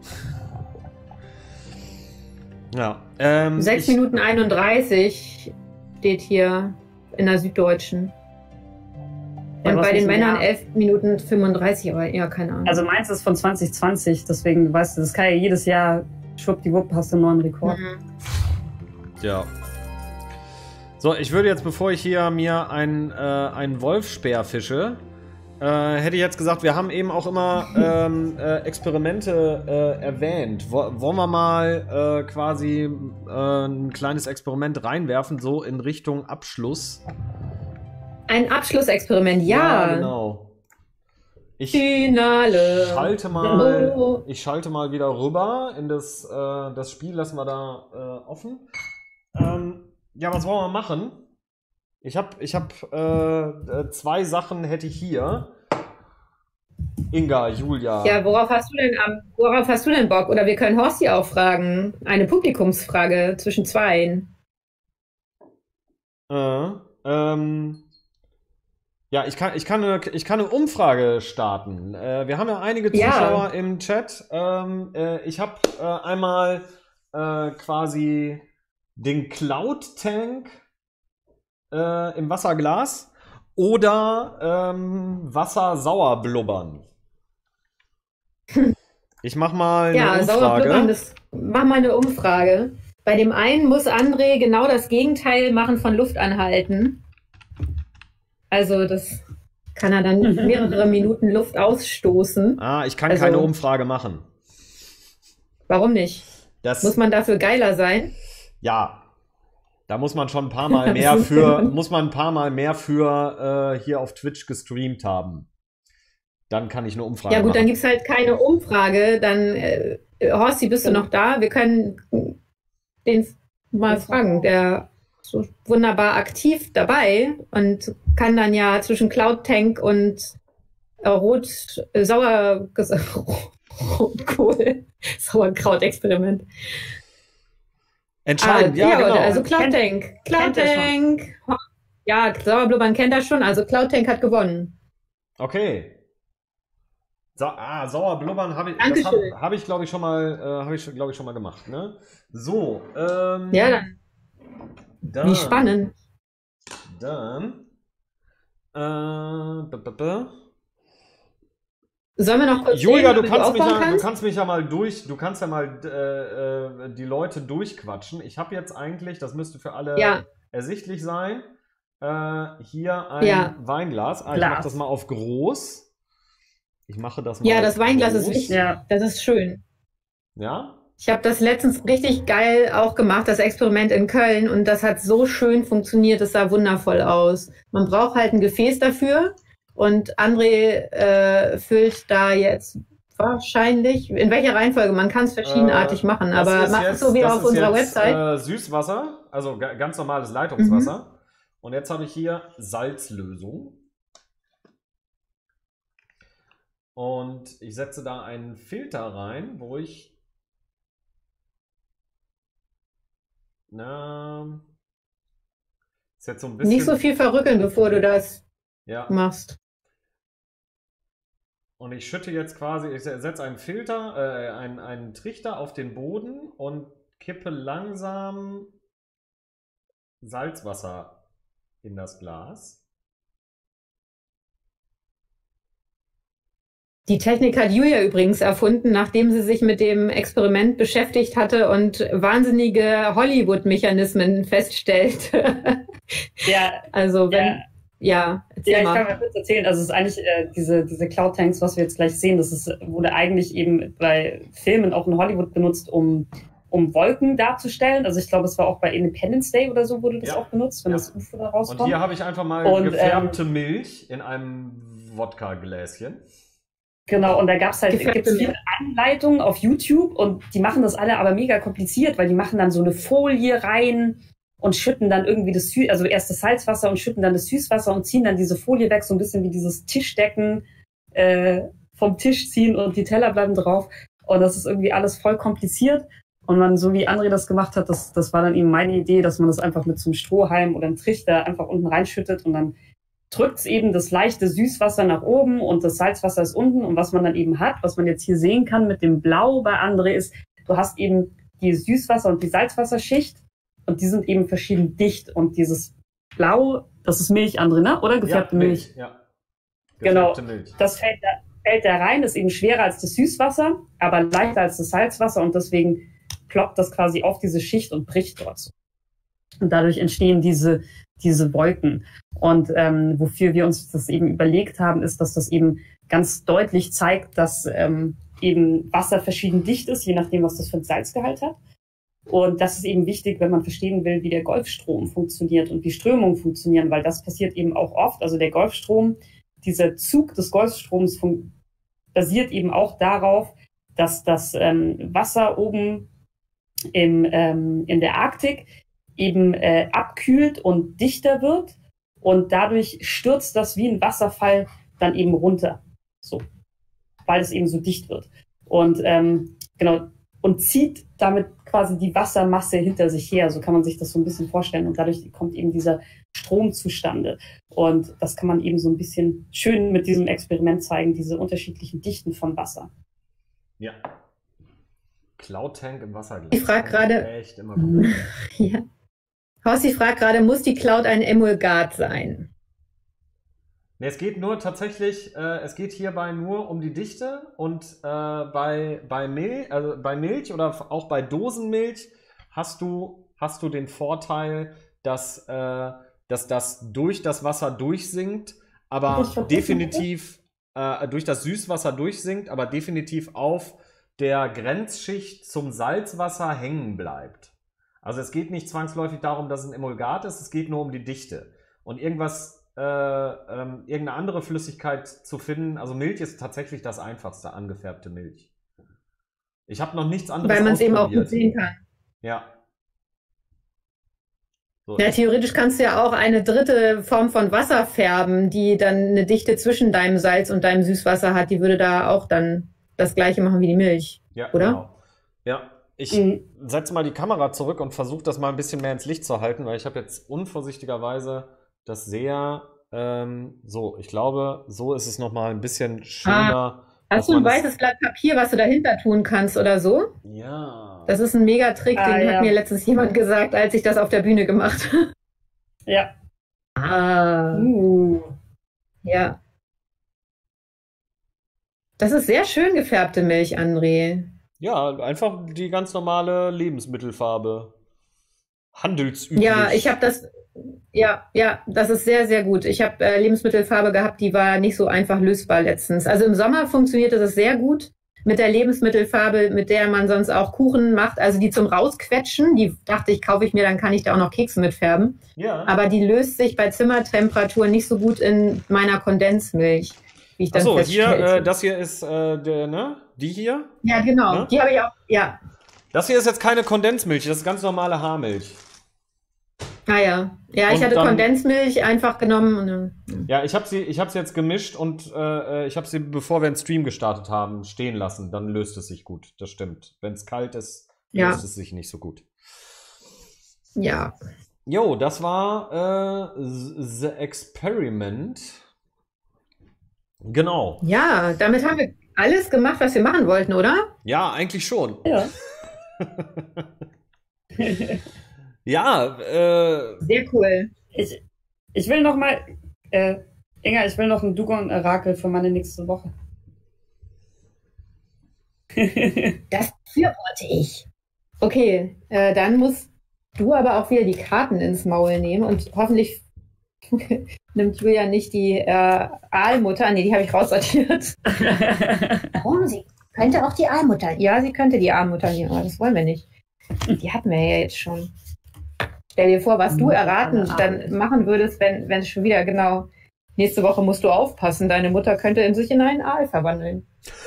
Ja. Ähm, sechs ich- Minuten einunddreißig steht hier in der Süddeutschen. Ja, Und was bei den ist denn Männern da? elf Minuten fünfunddreißig, aber ja, keine Ahnung. Also meins ist von zwanzig zwanzig, deswegen weißt du, das kann ja jedes Jahr, schwuppdiwupp, hast du einen neuen Rekord. Mhm. Ja. So, ich würde jetzt, bevor ich hier mir einen, äh, einen Wolfspeer fische, äh, hätte ich jetzt gesagt, wir haben eben auch immer ähm, äh, Experimente äh, erwähnt. Wo, wollen wir mal äh, quasi äh, ein kleines Experiment reinwerfen, so in Richtung Abschluss? Ein Abschlussexperiment, ja. genau. Ich Finale. schalte mal, Oh. ich schalte mal wieder rüber in das, äh, das Spiel, lassen wir da äh, offen. Ähm, ja, was wollen wir machen? Ich habe ich hab, äh, äh, zwei Sachen hätte ich hier. Inga, Julia. Ja, worauf hast du denn am, worauf hast du denn Bock? Oder wir können Horsti auch fragen. Eine Publikumsfrage zwischen zweien. Äh, ähm, ja, ich kann, ich, kann eine, ich kann eine Umfrage starten. Äh, wir haben ja einige Ja. Zuschauer im Chat. Ähm, äh, ich habe äh, einmal äh, quasi den Cloud-Tank äh, im Wasserglas oder ähm, Wasser sauer blubbern. Ich mach mal eine Ja, sauer Umfrage. blubbern, das, mach mal eine Umfrage. Bei dem einen muss André genau das Gegenteil machen von Luft anhalten. Also das kann er dann mehrere Minuten Luft ausstoßen. Ah, ich kann Also- keine Umfrage machen. Warum nicht? Das, Muss man dafür geiler sein? ja, da muss man schon ein paar Mal mehr für, muss man ein paar Mal mehr für äh, hier auf Twitch gestreamt haben. Dann kann ich eine Umfrage Ja gut, dann machen. gibt's halt keine Umfrage. Dann, äh, Horsti, bist du noch da? Wir können den mal fragen. Der ist so wunderbar aktiv dabei und kann dann ja zwischen Cloud Tank und äh, Rot, äh, Sauer, Rotkohl, Sauerkraut-Experiment. Entscheidend, Ah, ja, genau. Also Cloud Tank. Cloud kennt er Tank. Ja, Sauerblubbern kennt er schon. Also Cloud Tank hat gewonnen. Okay. Sa ah, sauer blubbern habe ich, das Dankeschön. habe hab ich glaube ich schon mal, äh, habe ich glaube ich schon mal gemacht, ne? So, ähm, Ja, dann. dann, Wie spannend. Dann, äh, b -b -b Sollen wir noch kurz Julia, sehen, du wie kannst, mich aufbauen ja, du kannst? kannst mich ja mal durch, du kannst ja mal äh, äh, die Leute durchquatschen. Ich habe jetzt eigentlich, das müsste für alle Ja. ersichtlich sein, äh, hier ein Ja. Weinglas. Ah, ich Glas. mache das mal auf groß. Ich mache das mal Ja, auf das Weinglas ist groß. wichtig. Ja. Das ist schön. Ja? Ich habe das letztens richtig geil auch gemacht, das Experiment in Köln, und das hat so schön funktioniert, das sah wundervoll aus. Man braucht halt ein Gefäß dafür, und André äh, füllt da jetzt wahrscheinlich, in welcher Reihenfolge, man kann es verschiedenartig Äh, machen, das aber ist mach es jetzt- so wie das auf ist unserer jetzt, Website. Äh, Süßwasser, also ga- ganz normales Leitungswasser. Mhm. Und jetzt habe ich hier Salzlösung. Und ich setze da einen Filter rein, wo ich. Na. Ist jetzt so ein bisschen. Nicht so viel verrückeln, bevor du das Ja. machst. Und ich schütte jetzt quasi, ich setze einen Filter, äh, einen, einen Trichter auf den Boden und kippe langsam Salzwasser in das Glas. Die Technik hat Julia übrigens erfunden, nachdem sie sich mit dem Experiment beschäftigt hatte und wahnsinnige Hollywood-Mechanismen feststellte. Ja, Also wenn, Ja. ja, erzähl ja, ich mal. kann mal kurz erzählen. Also es ist eigentlich äh, diese, diese Cloud Tanks, was wir jetzt gleich sehen, das ist, wurde eigentlich eben bei Filmen auch in Hollywood benutzt, um, um Wolken darzustellen. Also ich glaube, es war auch bei Independence Day oder so wurde das Ja. auch benutzt, wenn Ja. das U F O da Und rauskommt. hier habe ich einfach mal Und, gefärbte Milch in einem Wodka-Gläschen. Genau, und da gab's halt Gefällt gibt's mir. viele Anleitungen auf YouTube, und die machen das alle aber mega kompliziert, weil die machen dann so eine Folie rein und schütten dann irgendwie das Sü also erst das Salzwasser und schütten dann das Süßwasser und ziehen dann diese Folie weg, so ein bisschen wie dieses Tischdecken äh, vom Tisch ziehen und die Teller bleiben drauf. Und das ist irgendwie alles voll kompliziert. Und man, so wie André das gemacht hat, das, das war dann eben meine Idee, dass man das einfach mit so einem Strohhalm oder einem Trichter einfach unten reinschüttet und dann drückt es eben das leichte Süßwasser nach oben und das Salzwasser ist unten. Und was man dann eben hat, was man jetzt hier sehen kann mit dem Blau bei André ist, du hast eben die Süßwasser- und die Salzwasserschicht und die sind eben verschieden dicht. Und dieses Blau, das ist Milch, André, ne? Oder gefärbte ja, Milch? Milch? Ja, genau. gefärbte Milch. Das fällt da, fällt da rein, ist eben schwerer als das Süßwasser, aber leichter als das Salzwasser und deswegen ploppt das quasi auf diese Schicht und bricht dort so. Und dadurch entstehen diese, diese Wolken. Und ähm, wofür wir uns das eben überlegt haben, ist, dass das eben ganz deutlich zeigt, dass ähm, eben Wasser verschieden dicht ist, je nachdem, was das für ein Salzgehalt hat. Und das ist eben wichtig, wenn man verstehen will, wie der Golfstrom funktioniert und wie Strömungen funktionieren, weil das passiert eben auch oft. Also der Golfstrom, dieser Zug des Golfstroms basiert eben auch darauf, dass das ähm, Wasser oben im, ähm, in der Arktik eben äh, abkühlt und dichter wird und dadurch stürzt das wie ein Wasserfall dann eben runter, so, weil es eben so dicht wird und ähm, genau und zieht damit quasi die Wassermasse hinter sich her, so kann man sich das so ein bisschen vorstellen und dadurch kommt eben dieser Strom zustande und das kann man eben so ein bisschen schön mit diesem Experiment zeigen, diese unterschiedlichen Dichten von Wasser. Ja. Cloud-Tank im Wasserglas. Ich frage gerade. Echt immer gut. Ja. Horsti fragt gerade, muss die Cloud ein Emulgat sein? Ne, es geht nur tatsächlich, äh, es geht hierbei nur um die Dichte und äh, bei, bei, Milch, also bei Milch oder auch bei Dosenmilch hast du, hast du den Vorteil, dass, äh, dass das durch das Wasser durchsinkt, aber definitiv äh, durch das Süßwasser durchsinkt, aber definitiv auf der Grenzschicht zum Salzwasser hängen bleibt. Also es geht nicht zwangsläufig darum, dass es ein Emulgat ist, es geht nur um die Dichte. Und irgendwas, äh, ähm, irgendeine andere Flüssigkeit zu finden, also Milch ist tatsächlich das einfachste, angefärbte Milch. Ich habe noch nichts anderes Weil man es eben auch gut ausprobiert. sehen kann. Ja. So. Ja, theoretisch kannst du ja auch eine dritte Form von Wasser färben, die dann eine Dichte zwischen deinem Salz und deinem Süßwasser hat. Die würde da auch dann das gleiche machen wie die Milch, Ja, oder? genau. Ja, ich Mhm. setze mal die Kamera zurück und versuche das mal ein bisschen mehr ins Licht zu halten, weil ich habe jetzt unvorsichtigerweise das sehr, ähm, so, ich glaube, so ist es nochmal ein bisschen schöner. dass Hast du ein man das- weißes Blatt Papier, was du dahinter tun kannst oder so? Ja. Das ist ein Megatrick, Ah, den ja. hat mir letztens jemand gesagt, als ich das auf der Bühne gemacht habe. Ja. Ah, Uh. ja. Das ist sehr schön gefärbte Milch, André. Ja, einfach die ganz normale Lebensmittelfarbe. Handelsüblich. Ja, ich habe das, ja, ja, das ist sehr, sehr gut. Ich habe äh, Lebensmittelfarbe gehabt, die war nicht so einfach lösbar letztens. Also im Sommer funktionierte das sehr gut mit der Lebensmittelfarbe, mit der man sonst auch Kuchen macht. Also die zum Rausquetschen, die dachte ich, kaufe ich mir, dann kann ich da auch noch Kekse mitfärben. Ja. Aber die löst sich bei Zimmertemperatur nicht so gut in meiner Kondensmilch, wie ich dann Achso, hier, feststellte. äh, das hier ist, äh, der, ne? Die hier? Ja, genau. Ne? Die habe ich auch, ja. Das hier ist jetzt keine Kondensmilch, das ist ganz normale Haarmilch. Ah ja. Ja, ich Und hatte dann- Kondensmilch einfach genommen. Und, dann- Ja, ich habe sie, ich habe sie jetzt gemischt und äh, ich habe sie, bevor wir einen Stream gestartet haben, stehen lassen. Dann löst es sich gut. Das stimmt. Wenn es kalt ist, Ja. löst es sich nicht so gut. ja. Jo, das war äh, The Experiment. Genau. Ja, damit haben wir alles gemacht, was wir machen wollten, oder? Ja, eigentlich schon. Ja. Ja, äh, Sehr cool. Ich, ich will noch mal, äh, Inga, ich will noch ein Dugon-Orakel für meine nächste Woche. Das befürworte ich. Okay, äh, dann musst du aber auch wieder die Karten ins Maul nehmen und hoffentlich nimmt Julia nicht die äh, Aalmutter. Nee, die habe ich raussortiert. Warum? Sie könnte auch die Aalmutter. Ja, sie könnte die Aalmutter nehmen, aber das wollen wir nicht. Die hatten wir ja jetzt schon. Stell dir vor, was du erraten dann machen würdest, wenn wenn es schon wieder genau nächste Woche musst du aufpassen. Deine Mutter könnte in sich in einen Aal verwandeln.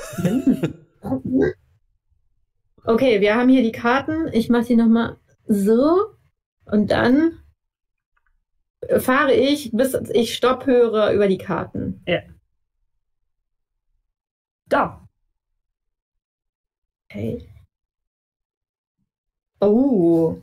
Okay, wir haben hier die Karten. Ich mache sie nochmal so und dann fahre ich, bis ich Stopp höre, über die Karten. Ja. Da. Okay. Oh.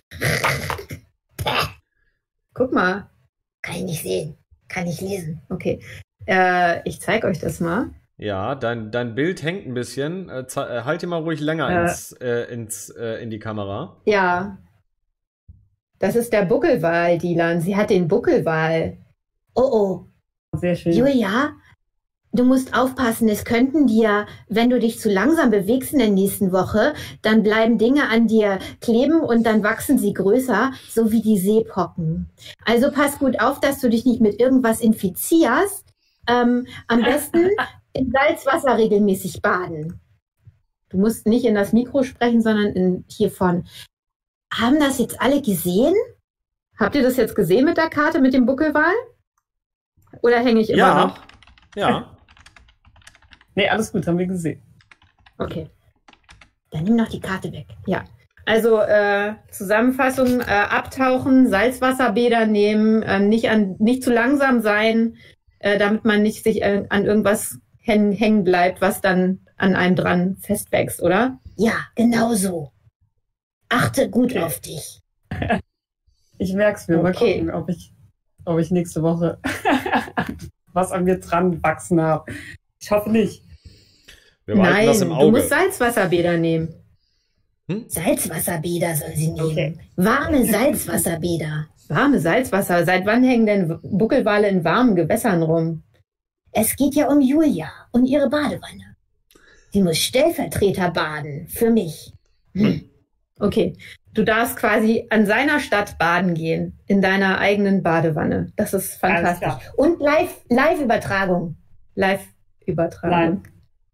Guck mal. Kann ich nicht sehen. Kann ich lesen. Okay. Äh, ich zeige euch das mal. Ja, dein, dein Bild hängt ein bisschen. Äh, ze- äh, halt ihn mal ruhig länger Äh. ins, äh, ins, äh, in die Kamera. Ja. Das ist der Buckelwal, Dilan. Sie hat den Buckelwal. Oh, oh. Sehr schön. Julia, du musst aufpassen. Es könnten dir, wenn du dich zu langsam bewegst in der nächsten Woche, dann bleiben Dinge an dir kleben und dann wachsen sie größer, so wie die Seepocken. Also pass gut auf, dass du dich nicht mit irgendwas infizierst. Ähm, am besten in Salzwasser regelmäßig baden. Du musst nicht in das Mikro sprechen, sondern in, hiervon. Haben das jetzt alle gesehen? Habt ihr das jetzt gesehen mit der Karte mit dem Buckelwal? Oder hänge ich immer Ja, noch? ja. Nee, alles gut, haben wir gesehen. Okay. Dann nimm noch die Karte weg. Ja. Also äh, Zusammenfassung, äh, abtauchen, Salzwasserbäder nehmen, äh, nicht, an, nicht zu langsam sein, äh, damit man nicht sich äh, an irgendwas hängen, hängen bleibt, was dann an einem dran festwächst, oder? Ja, genau so. Achte gut Okay. auf dich. Ich merke es mir. Mal Okay. gucken, ob ich, ob ich nächste Woche was an mir dran wachsen habe. Ich hoffe nicht. Wir behalten Nein, das im du Auge. musst Salzwasserbäder nehmen. Salzwasserbäder soll sie nehmen. Okay. Warme Salzwasserbäder. Warme Salzwasser. Seit wann hängen denn Buckelwale in warmen Gewässern rum? Es geht ja um Julia und ihre Badewanne. Sie muss Stellvertreter baden. Für mich. Hm. Okay. Du darfst quasi an seiner Stadt baden gehen, in deiner eigenen Badewanne. Das ist Alles fantastisch. klar. Und Live- Live-Übertragung. Live-Übertragung.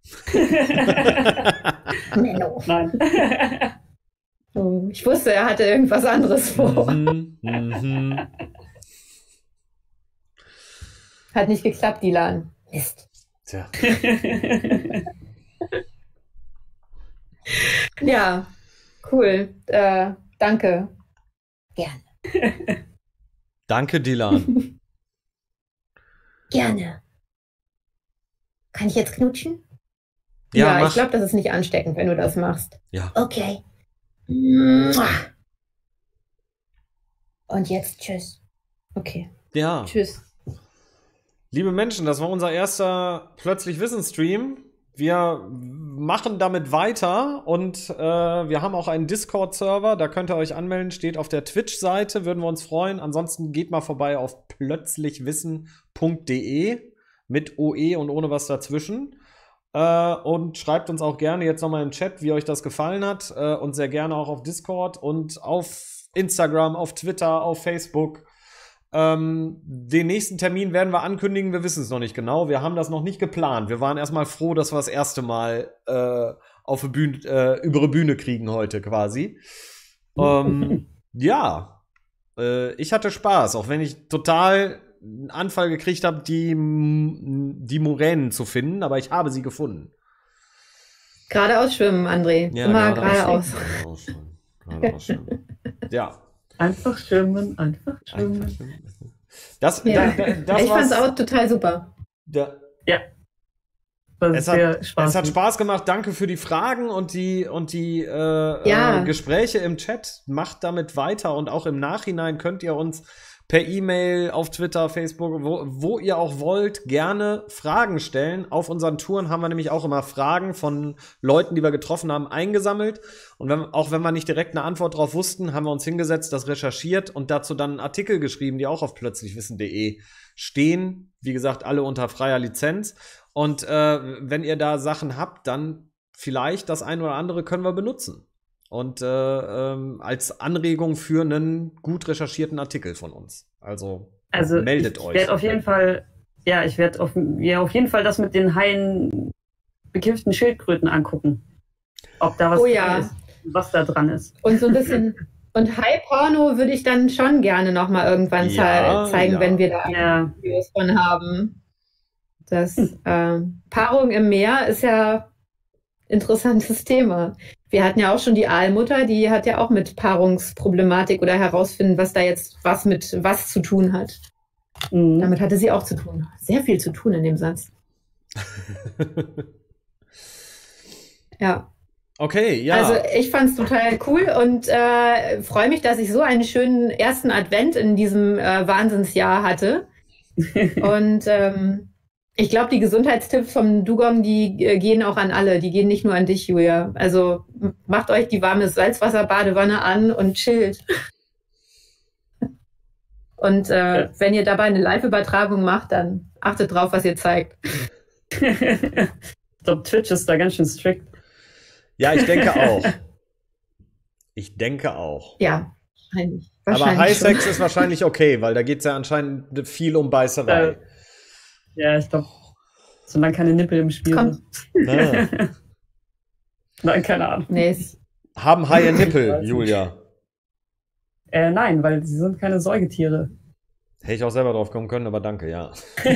Menno. Nein. Oh, ich wusste, er hatte irgendwas anderes vor. Mhm, mhm. Hat nicht geklappt, Dilan. Mist. Tja. Ja, cool. Äh, danke. Gerne. Danke, Dilan. Gerne. Kann ich jetzt knutschen? Ja, Ja, mach. ich glaube, das ist nicht ansteckend, wenn du das machst. Ja. Okay. Mua. Und jetzt tschüss. Okay, Ja. tschüss. Liebe Menschen, das war unser erster Plötzlich Wissen-Stream. Wir machen damit weiter und äh, wir haben auch einen Discord-Server, da könnt ihr euch anmelden, steht auf der Twitch-Seite, würden wir uns freuen. Ansonsten geht mal vorbei auf plötzlichwissen punkt de mit O E und ohne was dazwischen. Äh, und schreibt uns auch gerne jetzt nochmal im Chat, wie euch das gefallen hat. Äh, und sehr gerne auch auf Discord und auf Instagram, auf Twitter, auf Facebook. Ähm, den nächsten Termin werden wir ankündigen, wir wissen es noch nicht genau. Wir haben das noch nicht geplant. Wir waren erstmal froh, dass wir das erste Mal äh, auf eine Bühne, äh, über eine Bühne kriegen heute quasi. Ähm, ja, äh, ich hatte Spaß, auch wenn ich total einen Anfall gekriegt habe, die, die Muränen zu finden, aber ich habe sie gefunden. Geradeaus schwimmen, André. Immer geradeaus. Geradeaus schwimmen. Geradeaus schwimmen. Ja. Einfach schwimmen, einfach schwimmen. Das, Ja. da, da, das Ich fand's war's. auch total super. Da, Das es, ist sehr hat, Spaß. es hat Spaß gemacht. Danke für die Fragen und die, und die äh, Ja. äh, Gespräche im Chat. Macht damit weiter und auch im Nachhinein könnt ihr uns per E-Mail, auf Twitter, Facebook, wo, wo ihr auch wollt, gerne Fragen stellen. Auf unseren Touren haben wir nämlich auch immer Fragen von Leuten, die wir getroffen haben, eingesammelt. Und wenn, auch wenn wir nicht direkt eine Antwort drauf wussten, haben wir uns hingesetzt, das recherchiert und dazu dann einen Artikel geschrieben, die auch auf plötzlichwissen punkt de stehen. Wie gesagt, alle unter freier Lizenz. Und äh, wenn ihr da Sachen habt, dann vielleicht das ein oder andere können wir benutzen. Und äh, ähm, als Anregung für einen gut recherchierten Artikel von uns. Also, Also meldet ich euch. werde auf jeden Fall, ja, ich werde auf, ja, auf jeden Fall das mit den Haien bekifften Schildkröten angucken. Ob da was Oh dran ja. ist, was da dran ist. Und so ein bisschen. Und High-Porno würde ich dann schon gerne noch mal irgendwann Ja, zei- zeigen, ja. wenn wir da Ja, Videos von haben. Das äh, Paarung im Meer ist ja ein interessantes Thema. Wir hatten ja auch schon die Aalmutter, die hat ja auch mit Paarungsproblematik oder herausfinden, was da jetzt was mit was zu tun hat. mhm. Damit hatte sie auch zu tun. Sehr viel zu tun in dem Satz. Ja. Okay, ja. Also ich fand es total cool und äh, freue mich, dass ich so einen schönen ersten Advent in diesem äh, Wahnsinnsjahr hatte. Und ähm, ich glaube, die Gesundheitstipps vom Dugong, die äh, gehen auch an alle. Die gehen nicht nur an dich, Julia. Also m- macht euch die warme Salzwasserbadewanne an und chillt. Und äh, Ja. wenn ihr dabei eine Live-Übertragung macht, dann achtet drauf, was ihr zeigt. Ich glaube, Twitch ist da ganz schön strikt. Ja, ich denke auch. Ich denke auch. Ja, wahrscheinlich. Aber wahrscheinlich High-Sex schon. ist wahrscheinlich okay, weil da geht es ja anscheinend viel um Beißerei. Äh, Ja, ich glaube, solange keine Nippel im Spiel Kommt. sind. Ah. Nein, keine Ahnung. Nee, ist- Haben Haie Ich Nippel, weiß nicht. Julia? Äh, nein, weil sie sind keine Säugetiere. Hätte ich auch selber drauf kommen können, aber danke, ja.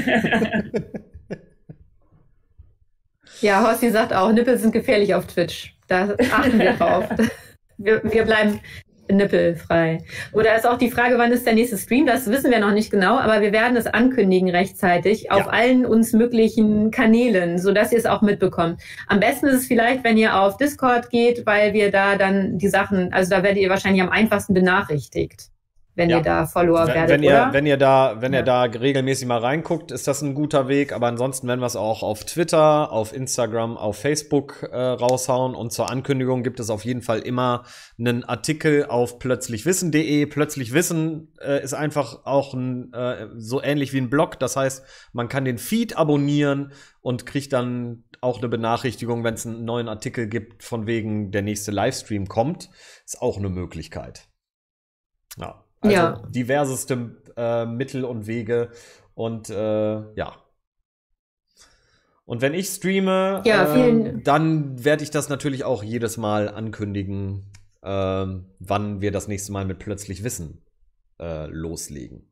Ja, Horsti sagt auch, Nippel sind gefährlich auf Twitch. Da achten wir drauf. Wir, wir bleiben nippelfrei. Oder ist auch die Frage, wann ist der nächste Stream? Das wissen wir noch nicht genau, aber wir werden es ankündigen rechtzeitig auf Ja. allen uns möglichen Kanälen, sodass ihr es auch mitbekommt. Am besten ist es vielleicht, wenn ihr auf Discord geht, weil wir da dann die Sachen, also da werdet ihr wahrscheinlich am einfachsten benachrichtigt, wenn Ja. ihr da Follower Wenn, werdet, wenn, ihr, oder? wenn ihr da, wenn Ja. ihr da regelmäßig mal reinguckt, ist das ein guter Weg. Aber ansonsten werden wir es auch auf Twitter, auf Instagram, auf Facebook äh, raushauen. Und zur Ankündigung gibt es auf jeden Fall immer einen Artikel auf plötzlichwissen punkt de. Plötzlich Wissen äh, ist einfach auch ein, äh, so ähnlich wie ein Blog. Das heißt, man kann den Feed abonnieren und kriegt dann auch eine Benachrichtigung, wenn es einen neuen Artikel gibt, von wegen der nächste Livestream kommt. Ist auch eine Möglichkeit. Ja. Also Ja. diverseste äh, Mittel und Wege und äh, ja. Und wenn ich streame, Ja, ähm, vielen- dann werde ich das natürlich auch jedes Mal ankündigen, ähm, wann wir das nächste Mal mit Plötzlich Wissen äh, loslegen.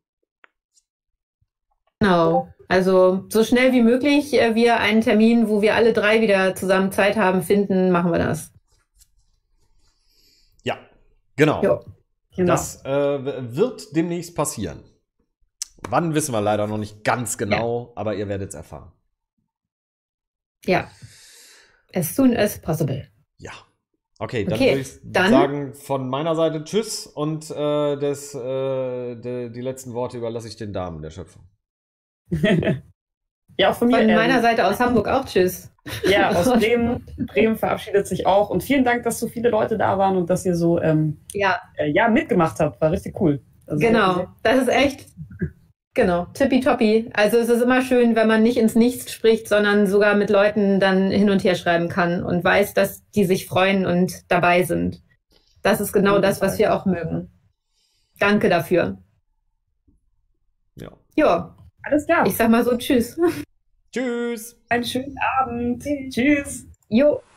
Genau. Also so schnell wie möglich äh, wir einen Termin, wo wir alle drei wieder zusammen Zeit haben, finden, machen wir das. Ja, genau. Jo. Genau. Das äh, wird demnächst passieren. Wann wissen wir leider noch nicht ganz genau, aber ihr werdet es erfahren. Ja. As soon as possible. Ja. Okay, dann Okay, würde ich dann- sagen, von meiner Seite Tschüss und äh, das, äh, de, die letzten Worte überlasse ich den Damen der Schöpfung. Ja, auch von mir. Von ähm, meiner Seite aus Hamburg auch tschüss. Ja, aus Bremen. Bremen verabschiedet sich auch. Und vielen Dank, dass so viele Leute da waren und dass ihr so ähm, Ja, äh, ja, mitgemacht habt. War richtig cool. Also, genau. Das ist echt, genau, tippitoppi. Also es ist immer schön, wenn man nicht ins Nichts spricht, sondern sogar mit Leuten dann hin und her schreiben kann und weiß, dass die sich freuen und dabei sind. Das ist genau das, was wir auch mögen. Danke dafür. Ja. Ja, Alles klar. ich sag mal so tschüss. Tschüss! Einen schönen Abend. Tschüss. Jo.